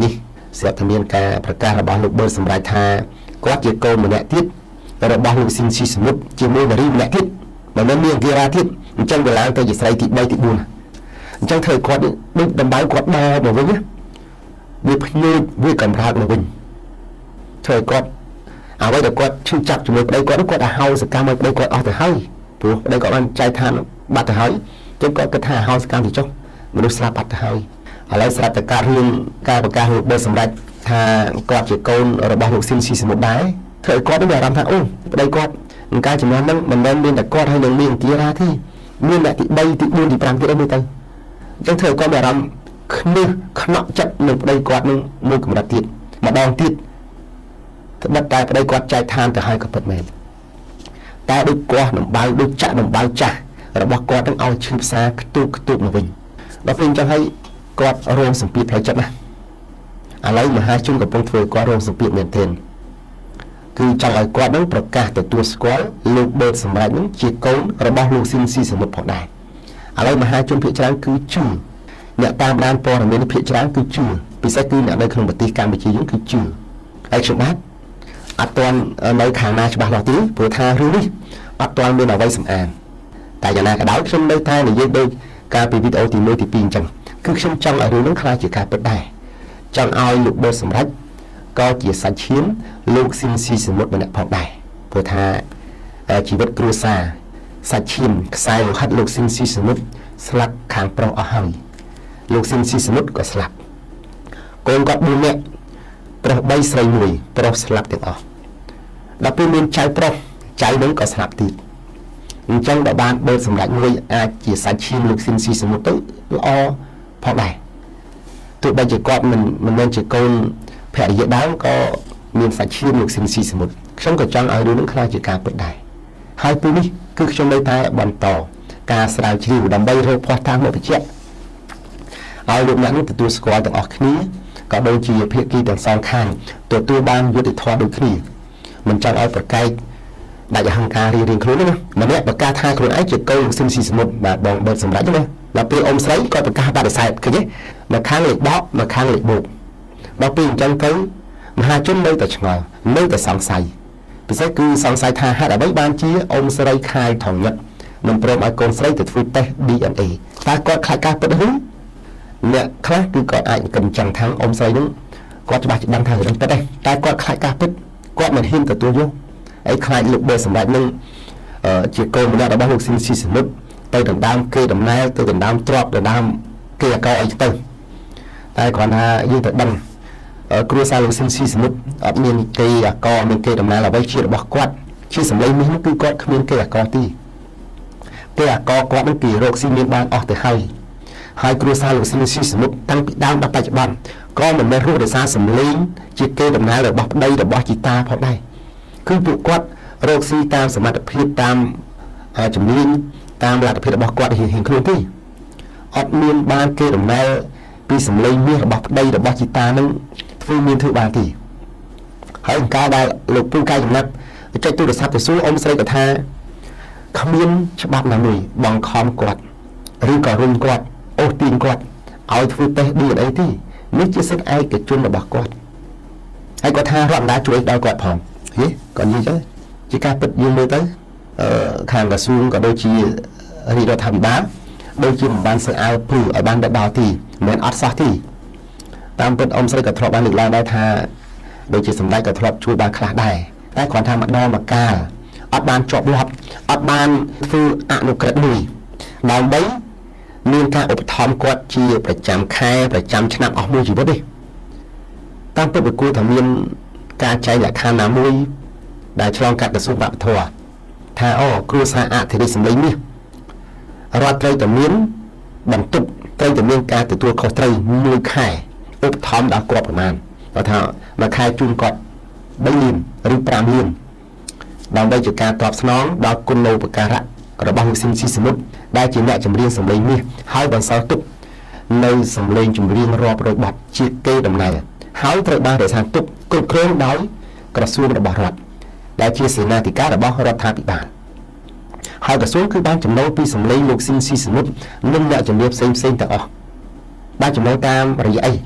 sẽ tham miên cảประกาศរបស់លោកប៊ឺសម្រាប់ថាគាត់ជាកូនម្នាក់ទៀតរបស់លោកស៊ីនស៊ីសមុទ្រជាមួយនារីម្នាក់ទៀតមិនមែនមានគេរ៉ាទៀតអញ្ចឹងទៅឡើងទៅជាស្រីទី3ទី4អញ្ចឹងធ្វើគាត់ដូចដំបៅគាត់ដើរមកវិញវាភ្ញៀវវាកំរើកមកវិញធ្វើគាត់អ្វីដែលគាត់ឈឺចាប់ជាមួយប្តីគាត់គាត់ឲ្យហៅសកម្មឲ្យប្តីគាត់អស់ទៅហើយព្រោះប្តីគាត់បានចែកឋានបាត់ទៅហើយចឹងគាត់គិតថាហៅសកម្មទៅចុះមនុស្សស្លាប់បាត់ទៅហើយឥឡូវស្រាប់តែការរឿងការប្រកាសលោកប៊ឺសម្រាប់ថាគាត់ជាកូនរបស់លោកស៊ីនស៊ីសមុទ្រដែរធ្វើឲ្យគាត់មានអារម្មណ៍ថាអូប្តីគាត់នឹងការចំណានហ្នឹងមិនមែនមានតែគាត់ហើយនឹងមានគីរ៉ាទេមានអ្នកទី3ទី4ទី5ទៀតអីមើលទៅអញ្ចឹងធ្វើឲ្យគាត់មានអារម្មណ៍ខ្នឹះខ្នក់ចិត្តនឹងប្តីគាត់នឹងមួយកម្រិតទៀតម្ដងទៀតត្បិតតែប្តីគាត់ចែកឋានទៅឲ្យក៏ពិតមែនតែដូចគាត់ដំបៅដូចចាក់ដំបៅចាស់របស់គាត់នឹងឲ្យឈឺផ្សាខ្ទូកខ្ទូកមកវិញដល់ពេលអញ្ចឹងហើយគាត់រងសម្ពាធផ្លូវចិត្តណាឥឡូវមហាជនកំពុងធ្វើគាត់រងសម្ពាធមែនទែនគឺចង់ឲ្យគាត់នឹងប្រកាសទទួលស្គាល់លោកប៊ឺសម្រាប់នឹងជាកូនរបស់លោកស៊ីនស៊ីសមុទ្រផងដែរឥឡូវមហាជនភាគច្រើនគឺជឿអ្នកតាមដានព័ត៌មានភាគច្រើនគឺជឿពិសេសគឺអ្នកនៅក្នុងប្រទេសកម្ពុជាយើងគឺជឿហើយខ្ញុំបាទអត់ទាន់នៅខាងណាច្បាស់លាស់ទេព្រោះថារឿងនេះអត់ទាន់មានអ្វីសម្អាតតែយ៉ាងណាក៏ដោយខ្ញុំនៅតែនិយាយដូចការពីវីដេអូទី1ទី2អញ្ចឹងគឺខ្ញុំចង់ឲ្យរឿងនោះខ្លាចជាការពិតដែរចង់ឲ្យលោកប៊ឺសម្រាប់ក៏ជាសាច់ឈាមលោកស៊ីនស៊ីសមុទ្រម្នាក់ផងដែរព្រោះថាជីវិតគ្រួសារសាច់ឈាមខ្សែលោហិតលោកស៊ីនស៊ីសមុទ្រស្លាប់ខាងប្រុសអស់ហើយលោកស៊ីនស៊ីសមុទ្រក៏ស្លាប់កូនគាត់4នាក់ប្រុស3ស្រី1ប្រុសស្លាប់ទាំងអស់ដល់ពេលមានចៅប្រុសចៅនឹងក៏ស្លាប់ទៀតអញ្ចឹងបើបានប៊ឺសម្រាប់មួយអាចជាសាច់ឈាមលោកស៊ីនស៊ីសមុទ្រទៅល្អផងដែរទោះបីជាគាត់មិនមិនមែនជាកូនភរិយាដើមក៏មានសាច់ឈាមលោកស៊ីនស៊ីសមុទ្រខ្ញុំក៏ចង់ឲ្យរឿងនេះខ្លាចជាការពិតដែរហើយពេលនេះគឺខ្ញុំនៅតែបន្តការស្រាវជ្រាវដើម្បីរកភស្តុតាងមកបញ្ជាក់ឲ្យលោកអ្នកនេះទទួលស្គាល់ទាំងអស់គ្នាក៏ដូចជាភាគីទាំងសងខាងទទួលបានយុត្តិធម៌ដូចគ្នាមិនចង់ឲ្យប្រកែកដាច់អហង្ការរៀងៗខ្លួនណាម្នាក់ប្រកាសថាខ្លួនឯងជាកូនលោកស៊ីនស៊ីសមុទ្របាទបងប៊ឺសម្រាប់ណាដល់ពេលអ៊ំស្រីក៏ប្រកាសបដិសេធឃើញទេមកខាងលេខបកមកខាងលេខបូកដល់ពេលអញ្ចឹងទៅមហាជននៅតែឆ្ងល់នៅតែសង្ស័យពិសេសគឺសង្ស័យថាហេតុអ្វីបានជាអ៊ំស្រីខាយថងញឹកមិនព្រមឲ្យកូនស្រីទៅធ្វើតេស្ត ឌី អេន អេ តើគាត់ខ្លាចការពិតឬអ្នកខ្លះគឺគាត់អាចគិតចឹងថាអ៊ំស្រីនឹងគាត់ច្បាស់ច្បាស់ថារឿងពិតទេតែគាត់ខ្លាចការពិតគាត់មិនហ៊ានទទួលយកអីខ្លាចលោកប៊ឺសម្រាប់នឹងជាកូនម្នាក់របស់លោកស៊ីនស៊ីសមុទ្រទៅដណ្ដើមគេដំណើរទៅដណ្ដើមទ្រព្យដណ្ដើមគេអកអីទៅតែគ្រាន់ថាយើងទៅដឹងគ្រួសារលោកស៊ីនស៊ីសមុទ្រអត់មានគេអកមានគេដំណើរអ្វីជារបស់គាត់ជាសម្លេងនេះគឺគាត់គ្មានគេអកទេគេអកគាត់នឹងពីរោគស៊ីមានបានអស់ទៅហើយហើយគ្រួសារលោកស៊ីនស៊ីសមុទ្រតាំងពីដើមដល់បច្ចុប្បន្នក៏មិនមែនរស់ដោយសារសម្លេងជាគេដំណើររបស់ប្តីរបស់ជីតាផងដែរគឺពួកគាត់រកស៊ីតាមសមត្ថភាពតាមជំនាញតាមលទ្ធភាពរបស់គាត់រៀងៗខ្លួនទេអត់មានបានគេដំណើរពីសម្លេងមាសរបស់ប្តីរបស់ជីតានឹងធ្វើមានធ្វើបានទេហើយការដែលលោកពូកាយចំណាប់ចុចទូរស័ព្ទទៅសួរអ៊ំស្រីក៏ថាគ្មានច្បាប់ណាមួយបង្ខំគាត់ឬក៏រុញគាត់អូសទាញគាត់ឲ្យធ្វើតេស្ត ឌី អេន អេ ទេនេះជាសិទ្ធិឯកជនរបស់គាត់ហើយគាត់ថារដ្ឋាភិបាលជួយដល់គាត់ផងហេគាត់និយាយចឹងជាការពិតយើងមើលទៅខាងក្រសួងក៏ដូចជារាជរដ្ឋាភិបាលដូចជាមិនបានសើអើព្រឺឲ្យបានដល់ទីមិនមែនអត់សោះទីតាមពិតអ៊ំស្រីក៏ធ្លាប់បានលើកឡើងដែរថាដូចជាសម្ដេចក៏ធ្លាប់ជួយបានខ្លះដែរតែគ្រាន់ថាម្ដងម្កាលអត់បានជាប់លាប់អត់បានធ្វើអនុក្រឹត្យមួយដើម្បីមានការឧបត្ថម្ភគាត់ជាប្រចាំខែប្រចាំឆ្នាំអស់មួយជីវិតទេតាមពិតវាគួរតែមានការចែងលក្ខខណ្ឌណាមួយដែលឆ្លងកាត់ក្រសួងវប្បធម៌ថាអូគ្រួសារអធិរាជសម្លេងនេះរដ្ឋត្រូវតែមានបន្ទុកត្រូវតែមានការទទួលខុសត្រូវមួយខែឧបត្ថម្ភដល់គាត់ប្រមាណគាត់ថាមួយខែជូនគាត់បីលានឬប្រាំលានដើម្បីជាការតបស្នងដល់គុណូបការៈរបស់លោកស៊ីនស៊ីសមុទ្រដែលជាអ្នកចម្រៀងសម្លេងនេះហើយបន្សល់ទុកនៅសម្លេងចម្រៀងរាប់រយបទជាគេដំណើរហើយត្រូវបានរក្សាទុកគ្រប់គ្រងដោយក្រសួងរបស់រដ្ឋដែលជាសេនាធិការរបស់រដ្ឋាភិបាលហើយក្រសួងគឺបានចំណូលពីសម្លេងលោកស៊ីនស៊ីសមុទ្រនិងអ្នកចម្រៀងផ្សេងផ្សេងទាំងអស់បានចំណូលតាមរយៈអី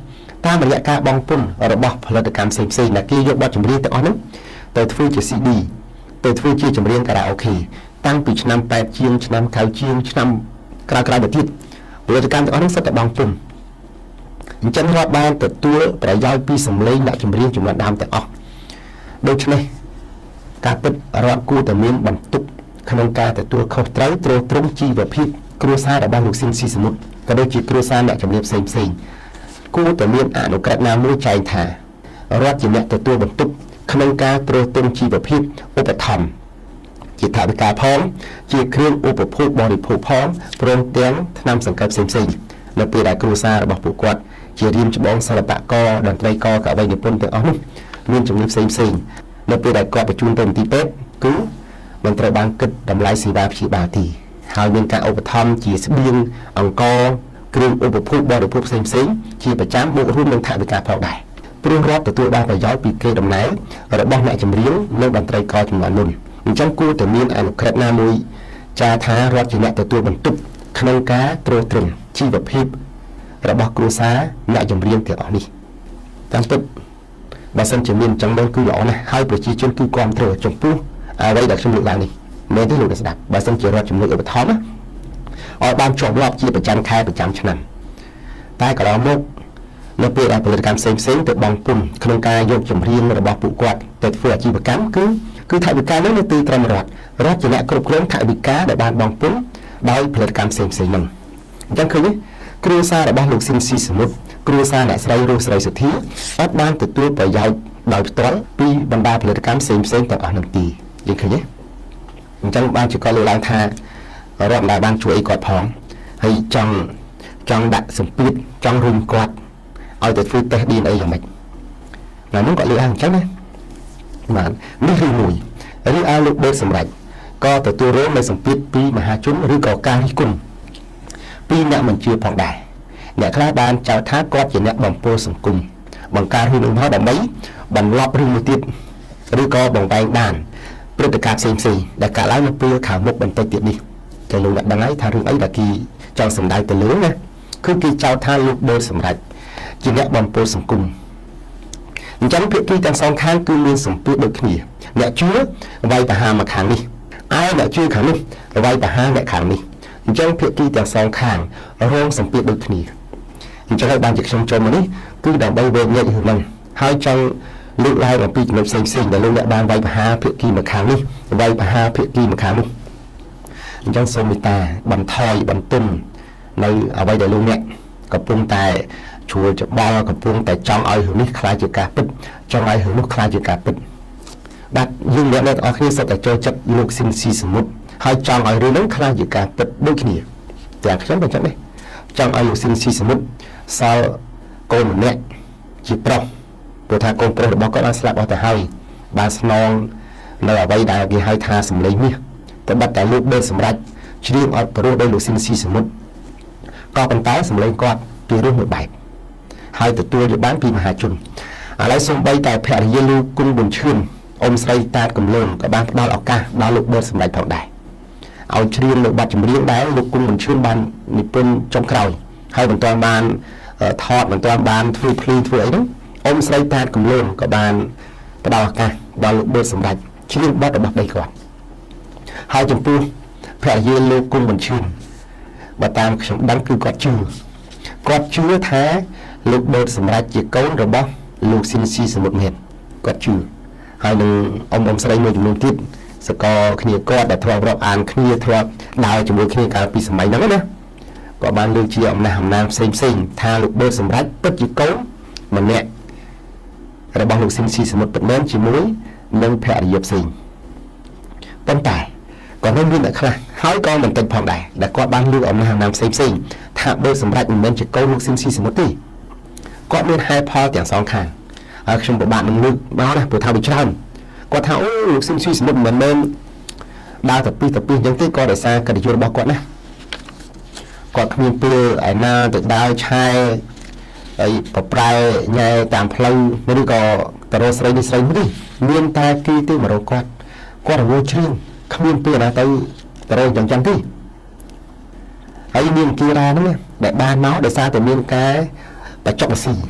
តាមរយៈការបង់ពន្ធរបស់ផលិតកម្មផ្សេងផ្សេងដែលគេយកបទចម្រៀងទាំងអស់ហ្នឹងទៅធ្វើជា ซี ឌី ទៅធ្វើជាចម្រៀងខារ៉ាអូខេតាំងពីឆ្នាំแปดជាងឆ្នាំเก้าជាងឆ្នាំក្រោយៗទៅទៀតផលិតកម្មទាំងអស់ហ្នឹងសុទ្ធតែបង់ពន្ធអញ្ចឹងរដ្ឋបានទទួលប្រយោជន៍ពីសម្លេងអ្នកចម្រៀងចំនួនដើមទាំងអស់ដូច្នេះការពិតរដ្ឋគួរតែមានបន្ទុកក្នុងការទទួលខុសត្រូវទ្រទ្រង់ជីវភាពគ្រួសាររបស់លោកស៊ីនស៊ីសមុទ្រក៏ដូចជាគ្រួសារអ្នកចម្រៀងផ្សេងផ្សេងគួរតែមានអនុក្រឹត្យណាមួយចែងថារដ្ឋជាអ្នកទទួលបន្ទុកក្នុងការទ្រទ្រង់ជីវភាពឧបត្ថម្ភជាថវិកាផងជាគ្រឿងឧបភោគបរិភោគផងព្រមទាំងថ្នាំសង្កេតផ្សេងផ្សេងនៅពេលដែលគ្រួសាររបស់ពួកគាត់ជារៀមច្បងសិល្បករតន្ត្រីករកវីនិពន្ធទាំងអស់នោះមានជំនាញផ្សេងផ្សេងនៅពេលដែលគាត់បញ្ជូនទៅមន្ទីរពេទ្យគឺមិនត្រូវបានគិតតម្លៃសេវាព្យាបាលទីហើយមានការឧបត្ថម្ភជាស្បៀងអង្គគ្រឿងឧបភោគបរិភោគផ្សេងផ្សេងជាប្រចាំបូករួមនឹងថវិកាផងដែរព្រោះរដ្ឋទទួលបានប្រយោជន៍ពីកេរដំណែលរបស់អ្នកចម្រៀងនិងតន្ត្រីករចំនួនមុនអញ្ចឹងគួរតែមានអនុក្រឹត្យណាមួយចារថារដ្ឋជាអ្នកទទួលបន្ទុកក្នុងការទ្រទ្រង់ជីវភាពរបស់គ្រួសារអ្នកចម្រៀងទាំងអស់នេះតាមពិតបើសិនជាមានអញ្ចឹងទៅគឺល្អណាស់ហើយប្រជាជនគឺគាំទ្រចំពោះអ្វីដែលខ្ញុំលើកឡើងនេះមែនទេលោកអ្នកស្ដាប់បើសិនជារដ្ឋជំនួយឧបត្ថម្ភណាឲ្យបានជាប់លាប់ជាប្រចាំខែប្រចាំឆ្នាំតែកន្លងមកនៅពេលដែលផលិតកម្មផ្សេងផ្សេងទៅបង់ពន្ធក្នុងការយកចម្រៀងរបស់ពួកគាត់ទៅធ្វើអាជីវកម្មគឺគឺថវិកានោះនៅទីត្រឹមរដ្ឋរដ្ឋជាអ្នកគ្រប់គ្រងថវិកាដែលបានបង់ពន្ធដោយផលិតកម្មផ្សេងផ្សេងហ្នឹងអញ្ចឹងឃើញទេគ្រួសាររបស់លោកស៊ីនស៊ីសមុទ្រគ្រួសារអ្នកស្រីរស់ស្រីសុធាអត់បានទទួលប្រយោជន៍ដោយផ្ទាល់ពីបណ្ដាផលិតកម្មផ្សេងផ្សេងទាំងអស់នោះទីយើងឃើញទេអញ្ចឹងបានជាគាត់លើកឡើងថារដ្ឋដែលបានជួយអីគាត់ផងហើយចង់ចង់ដាក់សម្ពាធចង់រុញគាត់ឲ្យទៅធ្វើតេស្ត ឌី អេន អេ យ៉ាងម៉េចណានោះគាត់លើកឡើងអញ្ចឹងណាបាទនេះរឿងមួយឬឲ្យលោកបេតសម្រាប់ក៏ទទួលរងនៅសម្ពាធពីមហាជនឬក៏ការរិះគន់ពីអ្នកមិនជឿផងដែរអ្នកខ្លះបានចោទថាគាត់ជាអ្នកបំពុលសង្គមបង្កើតរឿងនឹងមកដើម្បីបន្លប់រឿងមួយទៀតឬក៏បង្វែងដានព្រឹត្តិការណ៍ផ្សេងផ្សេងដែលកើតឡើងនៅពេលខាងមុខបន្តិចទៀតនេះតែលោកអ្នកដឹងហើយថារឿងអីដែលគេចង់សម្ដែងទៅលើណាគឺគេចោទថាលោកបេតសម្រាប់ជាអ្នកបំពុលសង្គមអញ្ចឹងភាគីទាំងសងខាងគឺមានសម្ពាធដូចគ្នាអ្នកជឿវាយប្រហារមកខាងនេះឯអ្នកជឿខាងនេះវាយប្រហារអ្នកខាងនេះអញ្ចឹងភាគីទាំងសងខាងរងសម្ពាធដូចគ្នាអញ្ចឹងហើយបានជាខ្ញុំចូលមកនេះគឺដើម្បីវែងញែករឿងហ្នឹងហើយចង់លើកឡើងអំពីចំណុចផ្សេងផ្សេងដែលលោកអ្នកបានវាយប្រហារភាគីមកខាងនេះវាយប្រហារភាគីមកខាងនោះអញ្ចឹងសូមមេត្តាបន្ថយបន្ទន់នៅអ្វីដែលលោកអ្នកកំពុងតែជួលច្បល់កំពុងតែចង់ឲ្យរឿងនេះខ្លាចជាការពិតចង់ឲ្យរឿងនោះខ្លាចជាការពិតបាទយើងអ្នកទាំងអស់គ្នាសុទ្ធតែចូលចិត្តលោកស៊ីនស៊ីសមុទ្រហើយចង់ឲ្យរឿងនោះខ្លាចជាការពិតដូចគ្នាតែខ្ញុំបញ្ជាក់នេះចង់ឲ្យលោកស៊ីនស៊ីសមុទ្រសល់កូនម្នាក់ជាប្រុសព្រោះថាកូនប្រុសរបស់គាត់បានស្លាប់អស់ទៅហើយបានស្នងនៅអ្វីដែលគេហៅថាសម្លេងមាសតែបាត់តែលោកបេតសម្រាប់ជ្រៀងអត់ព្រោះដោយលោកស៊ីនស៊ីសមុទ្រក៏ប៉ុន្តែសម្លេងគាត់ពីរោះមួយបែបហើយទទួលយកបានពីមហាជនឥឡូវសូម្បីតែភរិយាលោកគុណប៊ុនឈឿនអ៊ំស្រីតាតកំលូនក៏បានផ្ដល់ឱកាសដល់លោកបេតសម្រាប់ផងដែរឲ្យជ្រៀងនៅបទចម្រៀងដែលលោកគុណប៊ុនឈឿនបាននិពន្ធចុងក្រោយហើយមិនទាន់បានថតមិនទាន់បានធ្វើភ្លឺធ្វើអីហ្នឹងអ៊ំស្រីតាតកំលូនក៏បានផ្ដល់ឱកាសដល់លោកបេតសម្រាប់ជ្រៀងបទរបស់ដីគាត់ហើយចំពោះភរិយាលោកគុណប៊ុនឈឿនបើតាមខ្ញុំដឹងគឺគាត់ជឿគាត់ជឿថាលោកបេតសម្រាប់ជាកូនរបស់លោកស៊ីនស៊ីសមុទ្រមែនគាត់ជឿហើយនឹងអ៊ំអ៊ំស្រីមួយចំនួនទៀតសកលគ្នាគាត់ដែលធ្លាប់រាប់អានគ្នាធ្លាប់ដើរជាមួយគ្នាកាលពីសម័យហ្នឹងណាក៏បានលើកជាអំណះអំណាងផ្សេងផ្សេងថាលោកបេតសម្រាប់ពិតជាកូនម្នាក់របស់លោកស៊ីនស៊ីសមុទ្រពិតមែនជាមួយនឹងភរិយាផ្សេងប៉ុន្តែក៏នៅមានអ្នកខ្លះហើយក៏មិនតិចផងដែរដែលគាត់បានលើកអំណះអំណាងផ្សេងផ្សេងថាបេតសម្រាប់មិនមែនជាកូនលោកស៊ីនស៊ីសមុទ្រទេគាត់មានហេតុផលទាំងសងខាងហើយខ្ញុំពិបាកនឹងលើកមកណាព្រោះថាវាច្រើនគាត់ថាអូលោកស៊ីនស៊ីសមុទ្រមិនមែនដើរទៅពីទៅពីអញ្ចឹងទេក៏ដោយសារកិត្តិយសរបស់គាត់ណាគាត់គ្មានពេលឯណាទៅដើរឆែហើយប្រប្រែញ៉ែតាមផ្លូវឬក៏តរស្រីនេះស្រីនេះមានតែគេទេមករកគាត់គាត់រវល់ជ្រៀងគ្មានពេលណាទៅតរអញ្ចឹងចឹងទេហើយមានគីរ៉ាហ្នឹងដែលបានមកដោយសារតែមានការបច្ចុប្បន្នស៊ីព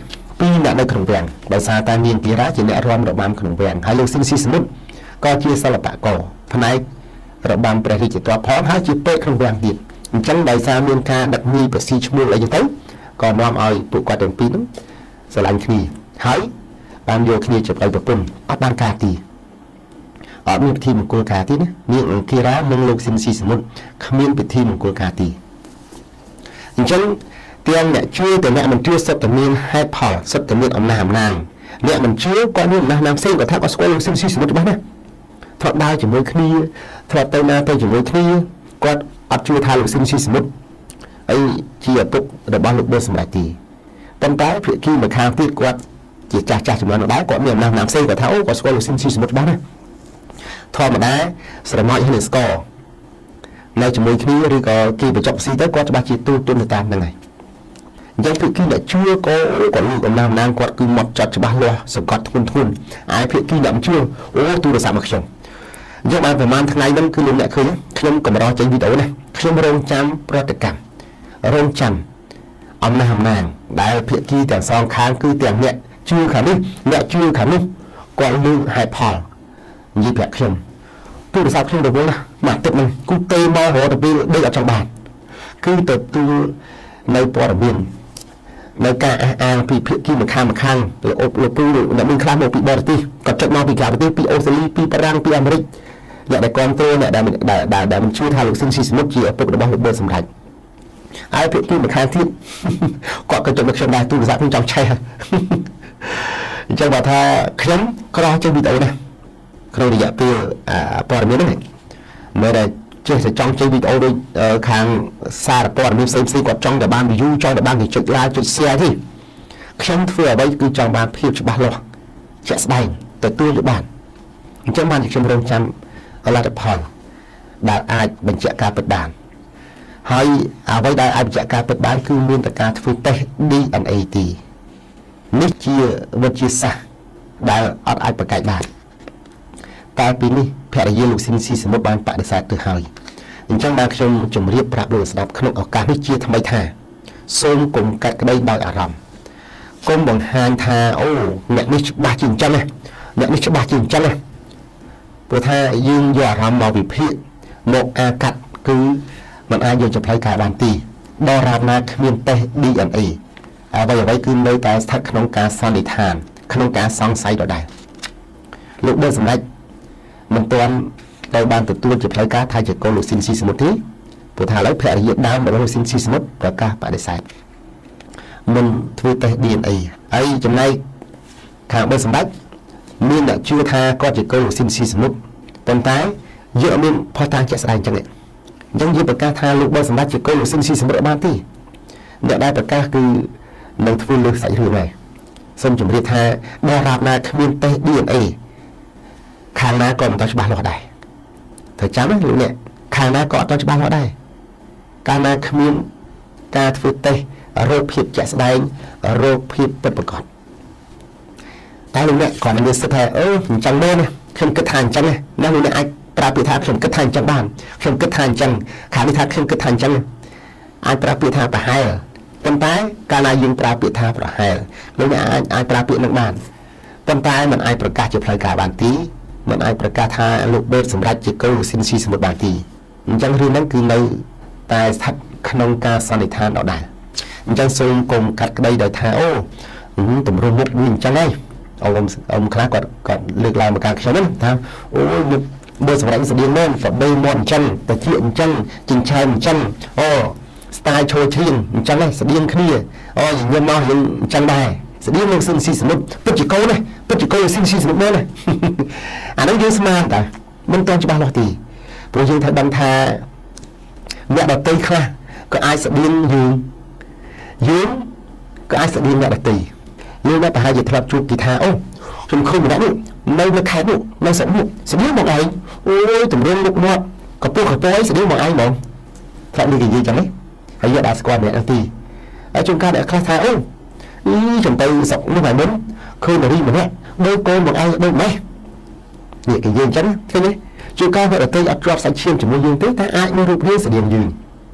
ពីអ្នកនៅក្នុងវាំងដោយសារតែនាងគីរ៉ាជាអ្នករាំរបាំក្នុងវាំងហើយលោកស៊ីនស៊ីសមុទ្រក៏ជាសិល្បករផ្នែករបាំព្រះរាជទ្រព្យផងហើយជាពេទ្យក្នុងវាំងទៀតអញ្ចឹងដោយសារមានការដឹកនាំប្រស៊ីឈ្មោះអីចឹងទៅក៏នាំឲ្យពួកគាត់ទាំងពីរហ្នឹងស្រឡាញ់គ្នាហើយបានយកគ្នាជាប្តីប្រពន្ធអត់បានការទីអត់មានពិធីមង្គលការទីណានាងគីរ៉ានិងលោកស៊ីនស៊ីសមុទ្រគ្មានពិធីមង្គលការទីអញ្ចឹងទាំងអ្នកជឿទាំងអ្នកមិនជឿសុទ្ធតែមានហេតុផលសុទ្ធតែមានអំណះអំណាងអ្នកមិនជឿគាត់មានអំណះអំណាងផ្សេងគាត់ថាគាត់ស្គាល់លោកស៊ីនស៊ីសមុទ្រច្បាស់ណាធ្លាប់ដើរជាមួយគ្នាធ្លាប់ទៅណាទៅជាមួយគ្នាគាត់អត់ជឿថាលោកស៊ីនស៊ីសមុទ្រអីជាឪពុករបស់លោកប៊ឺសម្រាប់ទីប៉ុន្តែភាគីមួយខាងទៀតគាត់ជាចាស់ចាស់ចំនួននោះដែរគាត់មានអំណះអំណាងផ្សេងគាត់ថាអូគាត់ស្គាល់លោកស៊ីនស៊ីសមុទ្រច្បាស់ណាធម្មតាស្រមោចហើយនឹងស្គរនៅជាមួយគ្នាឬក៏គេបញ្ចប់ស៊ីទៅគាត់ច្បាស់ជាទូទុនទៅតាមហ្នឹងហើយអញ្ចឹងភាគីអ្នកជឿក៏គាត់មានអំណះអំណាងគាត់គឺមកចាត់ច្បាស់លាស់សង្កត់ធ្ងន់ធ្ងរហើយភាគីអ្នកមិនជឿអូទូរស័ព្ទមកខ្ញុំអញ្ចឹងបានប្រហែលថ្ងៃហ្នឹងគឺលោកអ្នកឃើញខ្ញុំកម្រចេញវីដេអូនេះខ្ញុំរងចាំប្រតិកម្មរងចាំអំណះអំណាងដែលភាគីទាំងសងខាងគឺទាំងអ្នកជឿខាងនេះអ្នកជឿខាងនោះគាត់លើហេតុផលនិយាយប្រាប់ខ្ញុំទូរស័ព្ទខ្ញុំទៅវិញណាមកទឹកហ្នឹងគូទេមករហូតដល់ពេលដេកអត់ចង់បានគឺទទួលនៅព័ត៌មាននៅការអះអាងពីភាគីម្ខាងម្ខាងលោកអ៊ុបលោកពូអ្នកមានខ្លះមកពីបរទេសគាត់ចិត្តមកពីក្រៅប្រទេសពីអូស្ត្រាលីពីបារាំងពីអាមេរិកអ្នកដែលគ្រប់គ្រងអ្នកដែលដែលដែលមិនជឿថាលោកស៊ីនស៊ីសមុទ្រជាឪពុករបស់លោកប៊ឺសម្រាប់ហើយភាគីម្ខាងទៀតគាត់ក៏ចង់មកខ្ញុំដែរទូរស័ព្ទខ្ញុំចង់ឆេះអញ្ចឹងបើថាខ្ញុំក្រោះចេញវីដេអូនេះក្នុងរយៈពេលព័ត៌មាននេះមើលតែចេះតែចង់ចេញវីដេអូដូចខាងសារព័ត៌មានផ្សេងផ្សេងគាត់ចង់តែបាន view ចង់តែបានគេចុច like ចុច share ទេខ្ញុំធ្វើអ្វីគឺចង់បានភាពច្បាស់លាស់ជាក់ស្ដែងទទួលយកបានអញ្ចឹងបានខ្ញុំរងចាំលទ្ធផលដែលអាចបញ្ជាក់ការពិតបានហើយអ្វីដែលអាចបញ្ជាក់ការពិតបានគឺមានតែការធ្វើតេស្ត D N A ទីនេះជាវិទ្យាសាស្ត្រដែលអត់អាចប្រកែកបានតែពីនេះភរិយាលោកស៊ីនស៊ីសមុទ្របានបដិសេធទៅហើយអញ្ចឹងបានខ្ញុំជម្រាបប្រាប់លោកស្ដាប់ក្នុងឱកាសនេះជាថ្មីថាសូមកុំកាត់ក្តីដោយអារម្មណ៍កុំបង្ហាញថាអូអ្នកនេះច្បាស់ជាអញ្ចឹងណាអ្នកនេះច្បាស់ជាអញ្ចឹងណាព្រោះថាយើងយកអារម្មណ៍មកវិភាគមកអាកាត់គឺមិនអាចយកចំផ្លូវការបានទីដរាបណាគ្មានតេស្ត D N A អ្វីអ្វីគឺនៅតែស្ថិតក្នុងការសន្និដ្ឋានក្នុងការសង្ស័យដដែលលោកប៊ឺសម្ដេចមិនទាន់ត្រូវបានទទួលជាផ្លូវការថាជាកូនលោកស៊ីនស៊ីសមុទ្រទេព្រោះថាឥឡូវភរិយាដើមរបស់លោកស៊ីនស៊ីសមុទ្រប្រកាសបដិសេធមិនធ្វើតេស្ត D N A ហើយចំណែកខាងប៊ឺសម្ដេចមានអ្នកជឿថាគាត់ជាកូនលោកស៊ីនស៊ីសមុទ្រប៉ុន្តែយើងអត់មានផុសតាងជាក់ស្ដែងអញ្ចឹងទេអញ្ចឹងយើងប្រកាសថាលោកប៊ឺសម្ដេចជាកូនលោកស៊ីនស៊ីសមុទ្របានទេអ្នកដែលប្រកាសគឺនឹងធ្វើលើសាច់រឿងដែរសូមជម្រាបថាដរាបណាគ្មានតេស្ត D N A ខាងណាក៏មិនតច្បាស់លាស់ដែរត្រូវចាំណាលោកអ្នកខាងណាក៏អត់តច្បាស់លាស់ដែរកាលណាគ្មានការធ្វើតេស្តរោគភាពជាក់ស្ដែងរោគភាពពិតប្រាកដតែលោកអ្នកគាត់មានសិទ្ធិថាអូអញ្ចឹងមែនណាខ្ញុំគិតថាអញ្ចឹងណាលោកអ្នកអាចប្រាប់ពាក្យថាខ្ញុំគិតថាអញ្ចឹងបានខ្ញុំគិតថាអញ្ចឹងខាងនេះថាខ្ញុំគិតថាអញ្ចឹងអាចប្រាប់ពាក្យថាប្រហែលប៉ុន្តែកាលណាយើងប្រើពាក្យថាប្រហែលលោកអ្នកអាចអាចប្រើពាក្យនឹងបានប៉ុន្តែมันអាចប្រកាសជាផ្លូវការបានទីมันអាចប្រកាសថាលោកប៊ឺសម្រាប់ជាកូនលោកស៊ីនស៊ីសមុទ្របានទីអញ្ចឹងរឿងហ្នឹងគឺនៅតែស្ថិតក្នុងការសន្និដ្ឋានដដែលអញ្ចឹងសូមកុំកាត់ក្តីដោយថាអូតម្រុំមុខវាអញ្ចឹងហើយអ៊ំអ៊ំខ្លះគាត់គាត់លើកឡើងមកការខ្ញុំហ្នឹងថាអូយបើសម្រាប់ស្តៀងមែនក៏បីមាត់អញ្ចឹងតែជាអញ្ចឹងចិញ្ចើមអញ្ចឹងអូស្ទាយឈរឈៀងអញ្ចឹងស្តៀងគ្នាអូញញឹមមកយើងអញ្ចឹងដែរស្តៀងនឹងស៊ីនស៊ីសមុទ្រពិតជាកូនណាពិតជាកូនស៊ីនស៊ីសមុទ្រមែនណាអានោះយើងស្មានតើមិនទាន់ច្បាស់លាស់ទេព្រោះយើងថាដឹងថាអ្នកដទៃខ្លះក៏អាចស្តៀងយើងយើងក៏អាចស្តៀងអ្នកដទៃយើងតែប្រហែលជាធ្លាប់ជួបគេថាអូខ្ញុំឃើញម្នាក់នេះនៅនៅខេត្តនោះនៅស្រុកនោះស្តៀងមកឯងអូយតម្រង់មុខមាត់កពុះកពយស្តៀងមកឯងហ្មងធ្លាប់និយាយចឹងហ្នឹងហើយយកដាក់ស្គាល់ម្នាក់ទីហើយជួនកាលអ្នកខ្លះថាអូអីចំទៅស្រុកនោះហើយមុនឃើញនារីម្នាក់ដូចកូនមកឯងដូចម៉េះនេះគេនិយាយចឹងឃើញទេជួនកាលគាត់ទៅអត់ជាប់សាច់ឈាមជាមួយយើងទេតែអាចមានរូបរាងស្តៀងយើងហ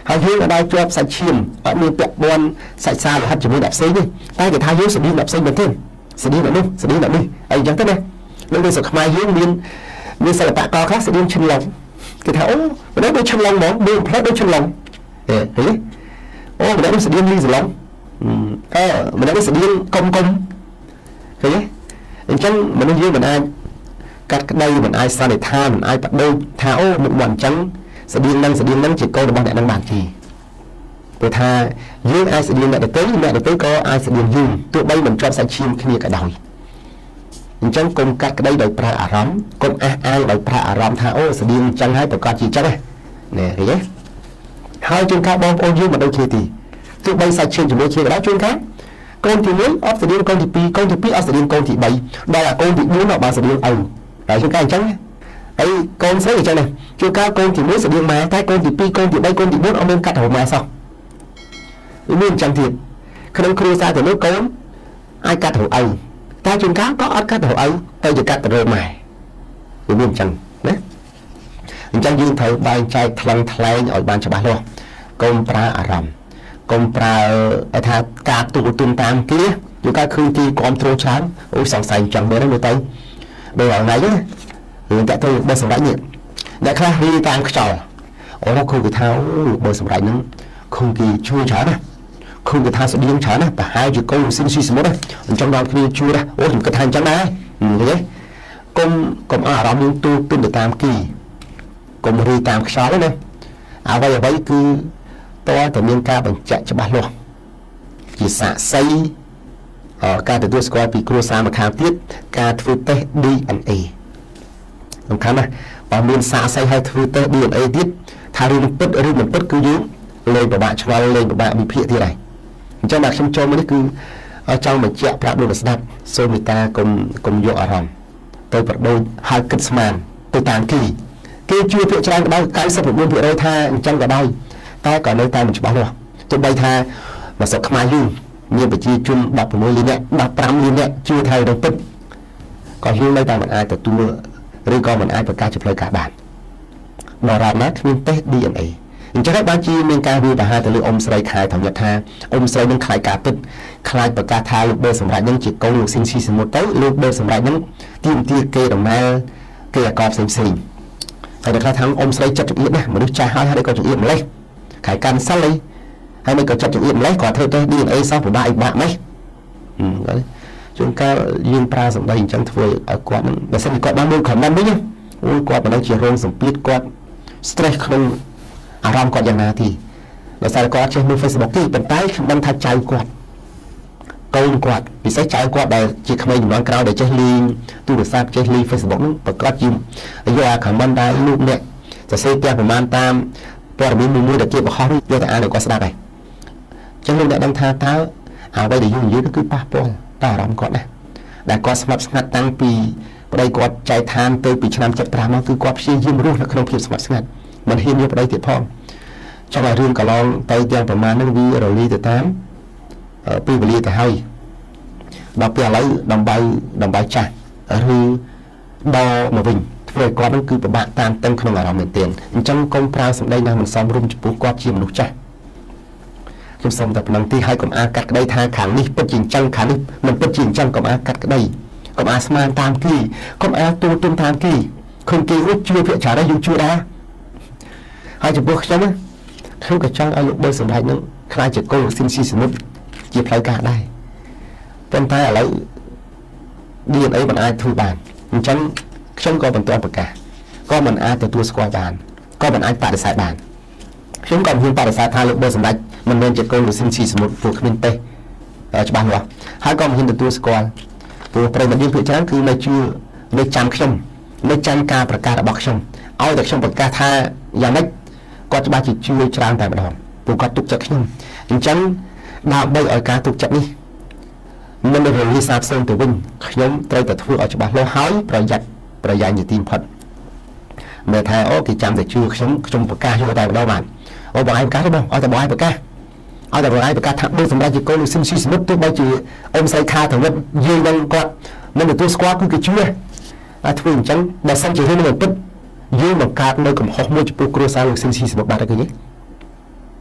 ហើយយើងក៏ដោយជាប់សាច់ឈាមអត់មានពាក់ព័ន្ធសាច់សាលហិតជាមួយអ្នកផ្សេងទេតែគេថាយើងស្តៀងអ្នកផ្សេងមែនទេស្តៀងអ្នកនោះស្តៀងអ្នកនេះអីអញ្ចឹងទៅណានៅក្នុងស្រុកខ្មែរយើងមានមានសិល្បករខ្លះស្តៀងឈិនឡុងគេថាអូមិនដឹងដូចឈិនឡុងហ្មងដូចផ្លែដូចឈិនឡុងហេហេអូមិនដឹងស្តៀងលីសឡុងអឺមិនដឹងស្តៀងកុំកុំឃើញទេអញ្ចឹងមនុស្សយើងមិនអាចកាត់ក្តីមិនអាចសន្និដ្ឋានមិនអាចបដូរថាអូមុខមាត់អញ្ចឹងស្តៀងនឹងស្តៀងនឹងជាកូនរបស់អ្នកនឹងបានទេព្រោះថាយើងអាចស្តៀងអ្នកដទៃអ្នកដទៃក៏អាចស្តៀងយើងទោះបីមិនជាប់សាច់ឈាមគ្នាក៏ដោយអញ្ចឹងកុំកាត់ក្តីដោយប្រើអារម្មណ៍កុំអះអាងដោយប្រើអារម្មណ៍ថាអូស្តៀងអញ្ចឹងហើយប្រកាសជាអញ្ចឹងណាឃើញទេហើយជួនកាលបងប្អូនយើងមិនដូចគ្នាទេទោះបីសាច់ឈាមជាមួយគ្នាក៏ដោយជួនកាលកូនទីមួយអត់ស្តៀងកូនទីពីរកូនទីពីរអត់ស្តៀងកូនទីបីដល់អាកូនទីបួនអត់បានស្តៀងឪតែជួនកាលអញ្ចឹងហើយកូនស្រីអញ្ចឹងដែរជួនកាលកូនទីមួយស្តៀងម៉ែតែកូនទីពីរកូនទីបីកូនទីបួនអត់មានកាត់រោមម៉ែសោះវាមានអញ្ចឹងទៀតក្នុងគ្រួសារទៅនោះកូនអាចកាត់រោមឪតែជួនកាលក៏អត់កាត់រោមឪទៅជាកាត់រោមម៉ែវាមានអញ្ចឹងណាអញ្ចឹងយើងត្រូវបែងចែកថ្លឹងថ្លែងឲ្យបានច្បាស់លាស់កុំប្រើអារម្មណ៍កុំប្រើថាការទូទុំតាមគេជួនកាលឃើញទីគ្រប់គ្រងច្រើនអូយសង្ស័យអញ្ចឹងមែនទេមើលទៅដូចថ្ងៃនេះរឿងតាក់ទងបើសម្រាប់នេះអ្នកខ្លះរៀនតាមខ្យល់អូគ្រូគេថាអូបើសម្រាប់ហ្នឹងគ្រូគេជួយច្រើនណាគ្រូគេថាស្តៀងច្រើនណាប្រហែលជាកូនស៊ីនស៊ីសមុទ្រអញ្ចឹងដល់គ្នាជួយណាអូខ្ញុំគិតថាអញ្ចឹងដែរនិយាយកុំកុំអារម្មណ៍យើងទូទុំទៅតាមគេកុំរៀនតាមខ្យល់ទេណាអ្វីអ្វីគឺតើតែមានការបញ្ជាក់ច្បាស់លាស់ជាសាក្សីការទទួលស្គាល់ពីគ្រួសារម្ខាងទៀតការធ្វើតេស្ត ឌី អេន អេ សំខាន់ណាស់បើមានសាក្សីឲ្យធ្វើតេស្ត ឌី អេន អេ ទៀតថារឿងពិតឬមិនពិតគឺយើងលេងពិបាកឆ្ងល់លេងពិបាកវិភាគទៀតហើយអញ្ចឹងបាទខ្ញុំចូលមកនេះគឺចង់បញ្ជាក់ប្រាប់លោកស្ដាប់សូមមេត្តាកុំកុំយកអារម្មណ៍ទៅប្រដូចហើយគិតស្មានទៅតាមគេគេជួយភាគច្រើនក៏ដោយ ៩៩% ថាអញ្ចឹងក៏ដោយតែក៏នៅតែមិនច្បាស់លាស់ទោះបីថាមកស្រុកខ្មែរយើងមានប្រជាជនដប់ប្រាំលាននាក់ដប់ប្រាំលាននាក់ជឿថារឿងពិតក៏យើងនៅតែមិនអាចទទួលឬក៏មិនអាចប្រកាសជាផ្លូវការបានដរាបណាគ្មានតេស្ត ឌី អេន អេ អញ្ចឹងហើយបានជាមានការវាយប្រហារទៅលើអ៊ំស្រីខែធម្មយថាអ៊ំស្រីនឹងខ្លាចការពិតខ្លាចប្រកាសថាលោកបេសម្រាប់នឹងជាកូនលោកស៊ីនស៊ីសមុទ្រទៅលោកបេសម្រាប់នឹងទីមទាគេដំណើរគេអាកបផ្សេងផ្សេងហើយដល់ខ្លះថាអ៊ំស្រីចិត្តចង្អៀតណាមនុស្សចាស់ហើយហើយក៏ចង្អៀតម្លេះខែកាន់សិលអីហើយមិនក៏ចិត្តចង្អៀតម្លេះគាត់ធ្វើតេស្ត ឌី អេន អេ សោះពិបាកអីបាក់ម៉េចជួនកាលយើងប្រើសម្ដីអញ្ចឹងធ្វើឲ្យគាត់នឹងបើសិនគាត់បានមើលខមមិនវិញអូយគាត់មិនដឹងជារងសម្ពាធគាត់ stress ក្នុងអារម្មណ៍គាត់យ៉ាងណាទីដោយសារគាត់ចេះមើល Facebook ទីប៉ុន្តែខ្ញុំដឹងថាចៅគាត់កូនគាត់ពិសេសចៅគាត់ដែលជាក្មេងជំនាន់ក្រោយដែលចេះលេងទូរស័ព្ទចេះលេង Facebook ហ្នឹងប្រកាសជាយកអា comment ដែលលោកអ្នកសរសេរផ្ទះប្រមាណតាមព័ត៌មានមួយមួយដែលគេបង្ហោះយកទៅអានឲ្យគាត់ស្ដាប់ហើយអញ្ចឹងលោកអ្នកដឹងថាតើអ្វីដែលយើងនិយាយគឺប៉ះពាល់ដល់អារម្មណ៍គាត់ណាដែលគាត់ស្ងប់ស្ងាត់តាំងពីប្តីគាត់ចែកឋានទៅពីឆ្នាំ칠십ប្រាំមកគឺគាត់ព្យាយាមរស់នៅក្នុងភាពស្ងប់ស្ងាត់មិនហ៊ានយកប្តីទៀតផងចង់ឲ្យរឿងកន្លងទៅទាំងប្រមាណនឹងវារលីទៅតាមពេលវេលាទៅហើយដល់ពេលឥឡូវដើម្បីដើម្បីចាស់ឬដល់មកវិញធ្វើឲ្យគាត់នឹងគឺពិបាកតាមតឹងក្នុងអារម្មណ៍មែនទែនអញ្ចឹងកុំប្រើសម្ដីណាមិនសមរម្យចំពោះគាត់ជាមនុស្សចាស់ខ្ញុំសូមតែប៉ុណ្្នឹងទីឲ្យកុំអាកាត់ក្តីថាខាងនេះពិតជាអញ្ចឹងខាងនេះមិនពិតជាអញ្ចឹងកុំអាកាត់ក្តីកុំអាស្មានតាមគេកុំអាទូទុំតាមគេឃើញគេរួចជួយភាគច្រើនយើងជួយដែរហើយចំពោះខ្ញុំខ្ញុំក៏ចង់ឲ្យលោកបើសម្ដេចនឹងខ្លាចជាកូនស៊ីនស៊ីសមុទ្រជាផ្លូវការដែរប៉ុន្តែឥឡូវ ឌី អេន អេ មិនអាចធ្វើបានអញ្ចឹងខ្ញុំក៏បន្តប្រកាសក៏មិនអាចទទួលស្គាល់បានក៏មិនអាចបដិសេធបានខ្ញុំក៏មិនហ៊ានបដិសេធថាលោកបើសម្ដេចមិនមែនជាកូនលោកស៊ីនស៊ីសមុទ្រពួកគ្មានទេច្បាស់លាស់ហើយក៏មិនហ៊ានទទួលស្គាល់ព្រោះប្រិយមិត្តយើងភាគច្រើនគឺនៅជឿនៅចាំខ្ញុំនៅចាំការប្រកាសរបស់ខ្ញុំឲ្យតែខ្ញុំប្រកាសថាយ៉ាងម៉េចគាត់ច្បាស់ជាជួយច្រើនតែម្ដងព្រោះគាត់ទុកចិត្តខ្ញុំអញ្ចឹងដើម្បីឲ្យការទុកចិត្តនេះមិនរលាយសាបសូន្យទៅវិញខ្ញុំត្រូវតែធ្វើឲ្យច្បាស់លាស់ហើយប្រយ័ត្នប្រយែងជាទីបំផុតមើលថាអូគេចាំតែជឿខ្ញុំខ្ញុំប្រកាសយកតែម្ដងបានអូបងឯងប្រកាសទេបងឲ្យតែបងឯងប្រកាសឲ្យតែបងឯងប្រកាសថាបើសម្រាប់ជាកូនលោកស៊ីនស៊ីសមុទ្រទោះបីជាអ៊ំស្រីខាទៅវិញយើងនឹងគាត់មិនទទួលស្គាល់គឺគេជឿតែធ្វើអញ្ចឹងបើសិនជារឿងមិនពិតយើងបង្កើតនៅកំហុសមួយចំពោះគ្រួសារលោកស៊ីនស៊ីសមុទ្របាត់ហើយឃើញទេ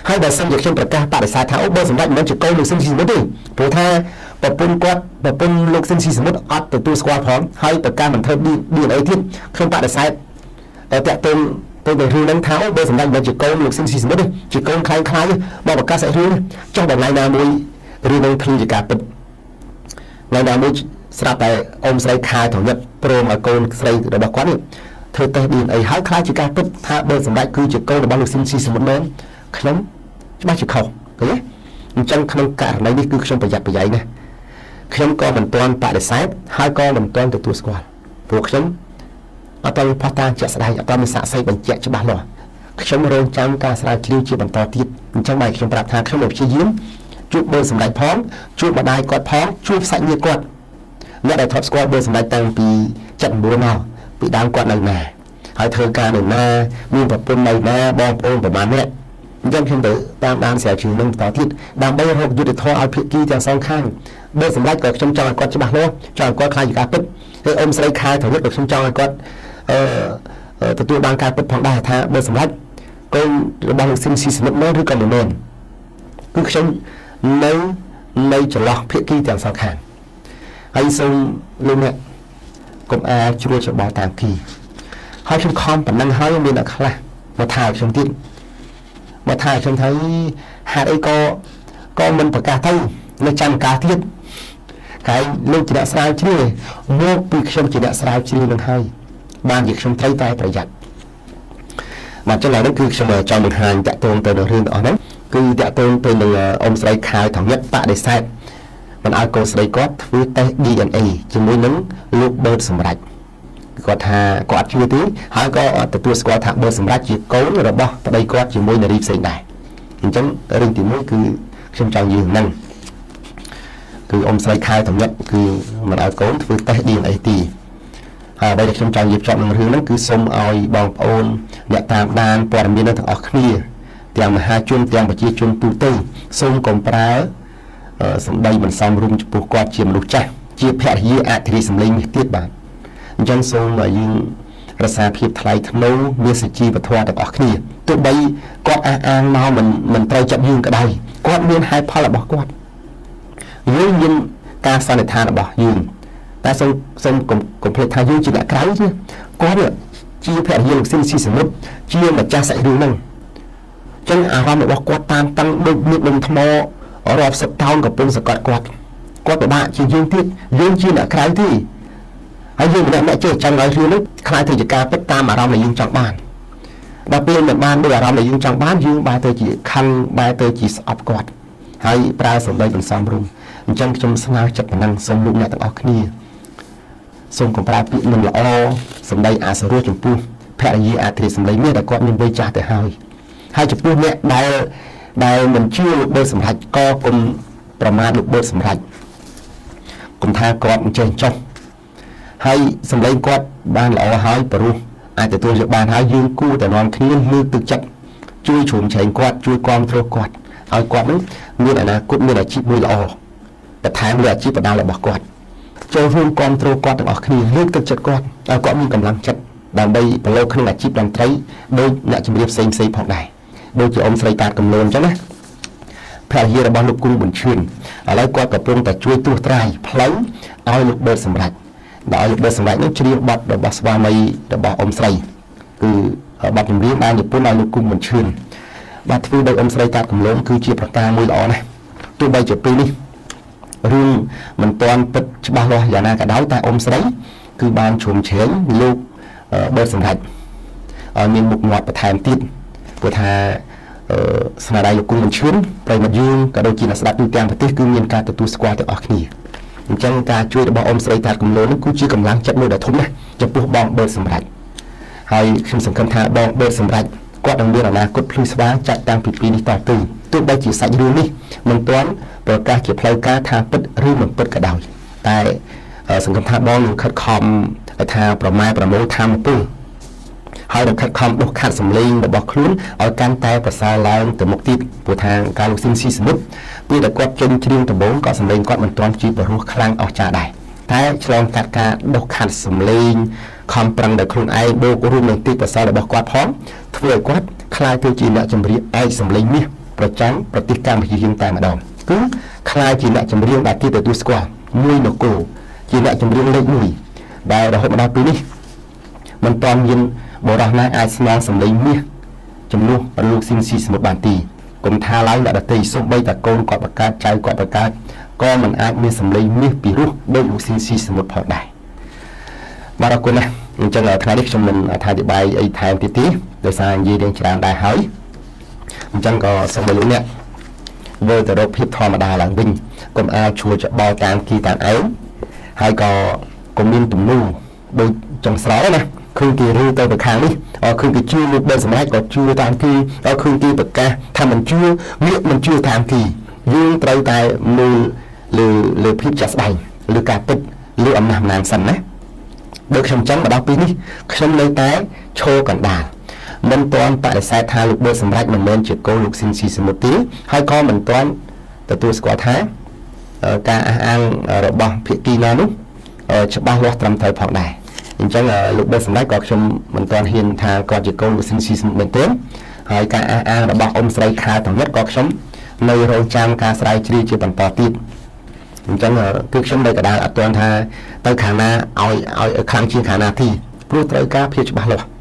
ហើយបើសិនជាខ្ញុំប្រកាសបដិសេធថាអូបើសម្រាប់មិនជាកូនលោកស៊ិនស៊ីសមុទ្រទេព្រោះថាប្រពន្ធគាត់ប្រពន្ធលោកស៊ិនស៊ីសមុទ្រអត់ទទួលស្គាល់ផងហើយប្រកាសមិនធ្វើ ឌី អេន អេ ទៀតខ្ញុំបដិសេធតែតាក់ទងទៅនឹងរឿងហ្នឹងថាអូបើសម្រាប់មិនជាកូនលោកស៊ិនស៊ីសមុទ្រទេជាកូនខ្លាំងខ្លាយមកប្រកាសសាច់រឿងចុះដល់ថ្ងៃណាមួយរឿងនឹងធ្លុះជាការពិតថ្ងៃណាមួយស្រាប់តែអ៊ំស្រីខែត្រញឹកព្រមឲ្យកូនស្រីរបស់គាត់នេះធ្វើតេស្ត ឌី អេន អេ ហើយខ្លាចជាការពិតថាបើសម្រាប់គឺជាកូនរបស់លោកស៊ិនស៊ីសមុទ្រមែនខ្ញុំច្បាស់ជាខុសឃើញទេអញ្ចឹងក្នុងករណីនេះគឺខ្ញុំប្រយ័ត្នប្រយែងណាខ្ញុំក៏មិនទាន់បដិសេធហើយក៏មិនទាន់ទទួលស្គាល់ព្រោះខ្ញុំអត់ទាន់ផុសតាជាក់ស្ដែងអត់ទាន់មានសាក្សីបញ្ជាក់ច្បាស់លាស់ខ្ញុំរងចាំការស្រាវជ្រាវជាបន្តទៀតអញ្ចឹងបែរខ្ញុំប្រាប់ថាខ្ញុំនឹងព្យាយាមជួបបើសម្ដេចផងជួបម្ដាយគាត់ផងជួបសាច់ញាតិគាត់អ្នកដែលធ្លាប់ស្គាល់បើសម្ដេចតាំងពីចិត្តដំបូងមកពីដើមគាត់នៅណាហើយធ្វើការនៅណាមានប្រពន្ធនៅណាបងប្អូនប្រមាណអ្នកអញ្ចឹងខ្ញុំទៅតាមដានស្រាវជ្រាវនឹងបន្តទៀតដើម្បីរកយុទ្ធធម៌ឲ្យភាគីទាំងសងខាងបើសម្ដេចក៏ខ្ញុំចង់ឲ្យគាត់ច្បាស់លាស់ចង់ឲ្យគាត់ខ្លាចពីការពិតហើយអ៊ំស្រីខែត្រយុទ្ធក៏ខ្ញុំចង់ឲ្យគាត់អឺទទួលបានការពិតផងដែរថាបើសម្ដេចកូនរបស់លោកស៊ិនស៊ីសមុទ្រមែនឬក៏មិនមែនគឺខ្ញុំនៅនៅចន្លោះភាគីទាំងសងខាងហើយសូមលោកអ្នកកុំអាជ្រួលច្របល់តាមគីហើយខ្ញុំខំប៉ុណ្ណឹងហើយមានអ្នកខ្លះមកថាខ្ញុំទៀតមកថាខ្ញុំថាហេតុអីក៏ក៏មិនប្រកាសទៅនៅចាំការទៀតហើយលោកជាអ្នកស្រាវជ្រាវមកពីខ្ញុំជាអ្នកស្រាវជ្រាវនឹងហើយបានជាខ្ញុំត្រូវតែប្រយ័ត្នមកចឹងឡើយនេះគឺខ្ញុំចង់បង្ហាញតាក់ទងទៅនឹងរឿងទាំងអស់ហ្នឹងគឺតាក់ទងទៅនឹងអ៊ំស្រីខែត្រញឹកបដិសេធមិនឲ្យកូនស្រីគាត់ធ្វើតេស្ត ឌី អេន អេ ជាមួយនឹងលោកបឺតសម្រេចគាត់ថាគាត់ជឿទេហើយក៏ទទួលស្គាល់ថាបឺតសម្រេចជាកូនរបស់ប្តីគាត់ជាមួយនារីផ្សេងដែរអញ្ចឹងរឿងទីមួយគឺខ្ញុំចង់និយាយហ្នឹងគឺអ៊ំស្រីខែត្រញឹកគឺមិនឲ្យកូនធ្វើតេស្ត ឌី អេន អេ ទីហើយអ្វីដែលខ្ញុំចង់និយាយភ្ជាប់នឹងរឿងហ្នឹងគឺសូមឲ្យបងប្អូនអ្នកតាមដានព័ត៌មានទាំងអស់គ្នាទាំងមហាជនទាំងប្រជាជនទូទៅសូមកុំប្រើសម្ដីមិនសមរម្យចំពោះគាត់ជាមនុស្សចាស់ជាភរិយាអធិរាជសម្លេងនេះទៀតបាទអញ្ចឹងសូមឲ្យយើងរក្សាភាពថ្លៃថ្នូរមានសុជីវធម៌ទាំងអស់គ្នាទោះបីគាត់អះអាងមកមិនមិនត្រូវចិត្តយើងក៏ដោយគាត់មានហេតុផលរបស់គាត់យើងមានការសន្និដ្ឋានរបស់យើងតែសូមសូមកុំកុំភ្លេចថាយើងជាអ្នកក្រៅទេគាត់ជាភរិយាលោកស៊ិនស៊ីសមុទ្រជាម្ចាស់សាច់រឿងហ្នឹងអញ្ចឹងអារម្មណ៍របស់គាត់តាមតាំងដូចមានដុំថ្មរាប់សិបតោនកំពុងសង្កត់គាត់គាត់ពិបាកជាយើងទៀតយើងជាអ្នកក្រៅទេហើយយើងមិនដឹងអ្នកចេះចង់ឲ្យរឿងនេះខ្លាចទៅជាការពិតតាមអារម្មណ៍ដែលយើងចង់បានដល់ពេលមិនបានដោយអារម្មណ៍ដែលយើងចង់បានយើងបែរទៅជាខឹងបែរទៅជាស្អប់គាត់ហើយប្រើសម្ដីមិនសមរម្យអញ្ចឹងខ្ញុំស្នើចិត្តប៉ុណ្ណឹងសូមលោកអ្នកទាំងអស់គ្នាសូមកុំប្រើពាក្យមិនល្អសម្ដីអសរោះចំពោះភរិយាអធិរាជសម្លេងនេះដែលគាត់មានវ័យចាស់ទៅហើយហើយចំពោះអ្នកដែលដែលមិនជឿលោកបឺតសម្រេចក៏កុំប្រមាថលោកបឺតសម្រេចកុំថាគាត់មិនចេះចុះហើយសម្លេងគាត់បានល្អហើយព្រោះអាចទទួលយកបានហើយយើងគួរតែនាំគ្នាលើកទឹកចិត្តជួយជ្រោមជ្រែងគាត់ជួយគាំទ្រគាត់ឲ្យគាត់នឹងមានអនាគតមានអាជីពមួយល្អបន្ថែមលើអាជីពបណ្ដាលរបស់គាត់ចូលរួមគាំទ្រគាត់ទាំងអស់គ្នាលើកទឹកចិត្តគាត់ឲ្យគាត់មានកម្លាំងចិត្តដើម្បីប្រឡូកក្នុងអាជីពតន្ត្រីដោយអ្នកជំរាបផ្សេងផ្សេងផងដែរដូចជាអ៊ំស្រីតាតកំលូនអញ្ចឹងណាភរិយារបស់លោកគ្រូប៊ុនឈឿនឥឡូវគាត់កំពុងតែជួយត្រួសត្រាយផ្លូវឲ្យលោកបឺតសម្រេចដោយលោកបឺតសម្រេចនឹងច្រៀងបទរបស់ស្វាមីរបស់អ៊ំស្រីគឺបទចម្រៀងបាននិពន្ធឲ្យលោកគ្រូប៊ុនឈឿនបាទធ្វើដោយអ៊ំស្រីតាតកំលូនគឺជាប្រការមួយល្អណាស់ទោះបីជាពេលនេះរឿងមិនទាន់ពិតច្បាស់លាស់យ៉ាងណាក៏ដោយតែអ៊ំស្រីគឺបានជ្រុំជ្រែងលោកបឺតសម្រេចឲ្យមានមុខមាត់បន្ថែមទៀតព្រោះថាស្នាដៃលោកគ្រូប៊ុនឈឿនប្រិយមិត្តយើងក៏ដូចជាអ្នកស្ដាប់ទូទាំងប្រទេសគឺមានការទទួលស្គាល់ទាំងអស់គ្នាអញ្ចឹងការជួយរបស់អ៊ំស្រីតាតកំលូននេះគឺជាកម្លាំងចិត្តមួយដ៏ធំណាស់ចំពោះបងបឺតសម្រេចហើយខ្ញុំសង្ឃឹមថាបងបឺតសម្រេចគាត់នឹងមានអនាគតភ្លឺស្វាងចាក់តាំងពីពេលនេះតទៅទោះបីជាសាច់រឿងនេះមិនទាន់ប្រកាសជាផ្លូវការថាពិតឬមិនពិតក៏ដោយតែសង្ឃឹមថាបងនឹងខិតខំថាប្រម៉ែប្រមូលធម៌ពលហើយនឹងខិតខំដុសខាត់សម្លេងរបស់ខ្លួនឲ្យកាន់តែប្រសើរឡើងទៅមុខទៀតព្រោះថាការលោកស៊ិនស៊ីសមុទ្រពេលដែលគាត់ចេញច្រៀងដំបូងក៏សម្លេងគាត់មិនទាន់ជាបរោះខ្លាំងអស្ចារ្យដែរតែឆ្លងកាត់ការដុសខាត់សម្លេងខំប្រឹងដោយខ្លួនឯងបូករួមនឹងទីប្រសើររបស់គាត់ផងធ្វើឲ្យគាត់ខ្លាយទៅជាអ្នកចម្រៀងឯកសម្លេងមាសប្រចាំប្រទេសកម្ពុជាយើងតែម្ដងគឺខ្លាយជាអ្នកចម្រៀងដែលគេទទួលស្គាល់មួយនគរជាអ្នកចម្រៀងលេខមួយដែលរហូតមកដល់ពេលនេះមិនទាន់មានបរិះណាអាចស្នងសម្លេងមាសចំនួនលោកស៊ីនស៊ីសមុទ្របានទីគុំថាឡើយអ្នកដទៃសូម្បីតែកូនគាត់បង្កើតចៅគាត់បង្កើតក៏មិនអាចមានសម្លេងមាសពីរោះដោយលោកស៊ីនស៊ីសមុទ្រផងដែរបាទអរគុណណាស់អញ្ចឹងថ្ងៃនេះខ្ញុំមិនអធិប្បាយអីថែមទៀតទេដោយសារនិយាយរឿងច្រើនដែរហើយអញ្ចឹងក៏សូមឲ្យលោកអ្នកវិលទៅរកភាពធម្មតាឡើងវិញកុំអាចឈួរច្បល់តាមគីតាមឯងហើយក៏កុំមានទំនួលដូចចង់ស្រោណាឃើញគេរឿងទៅទៅខាងនេះអឃើញគេជឿលោកដល់សម្រាប់ក៏ជឿតាមគីអឃើញគេប្រកាសថាមិនជឿងាកមិនជឿតាមគីយើងត្រូវតែមើលលើលើភាពចាស់ស្ដែងលើការពិតលើអំណះអំណាងសិនណាដូចខ្ញុំចឹងមកដល់ពេលនេះខ្ញុំនៅតែឈរកណ្ដាលមិនទាន់បដិសេធថាលោកបឺសម្រាប់មិនមែនជាកូនលោកស៊ីនស៊ីសមុទ្រទេហើយក៏មិនទាន់ទទួលស្គាល់ថាការអះអាងរបស់ភាគីណានោះច្បាស់លាស់ត្រឹមត្រូវផងដែរអញ្ចឹងលោកបឺសម្រាប់ក៏ខ្ញុំមិនទាន់ហ៊ានថាគាត់ជាកូនលោកស៊ីនស៊ីសមុទ្រមែនទេហើយការអះអាងរបស់អ៊ំស្រីខាទាំងនេះក៏ខ្ញុំនៅរងចាំការស្រាវជ្រាវជាបន្តទៀតអញ្ចឹងគឺខ្ញុំនៅកណ្ដាលអត់ទាន់ថាទៅខាងណាឲ្យឲ្យខាងជាងខាងណាទីព្រោះត្រូវការភាពច្បាស់លាស់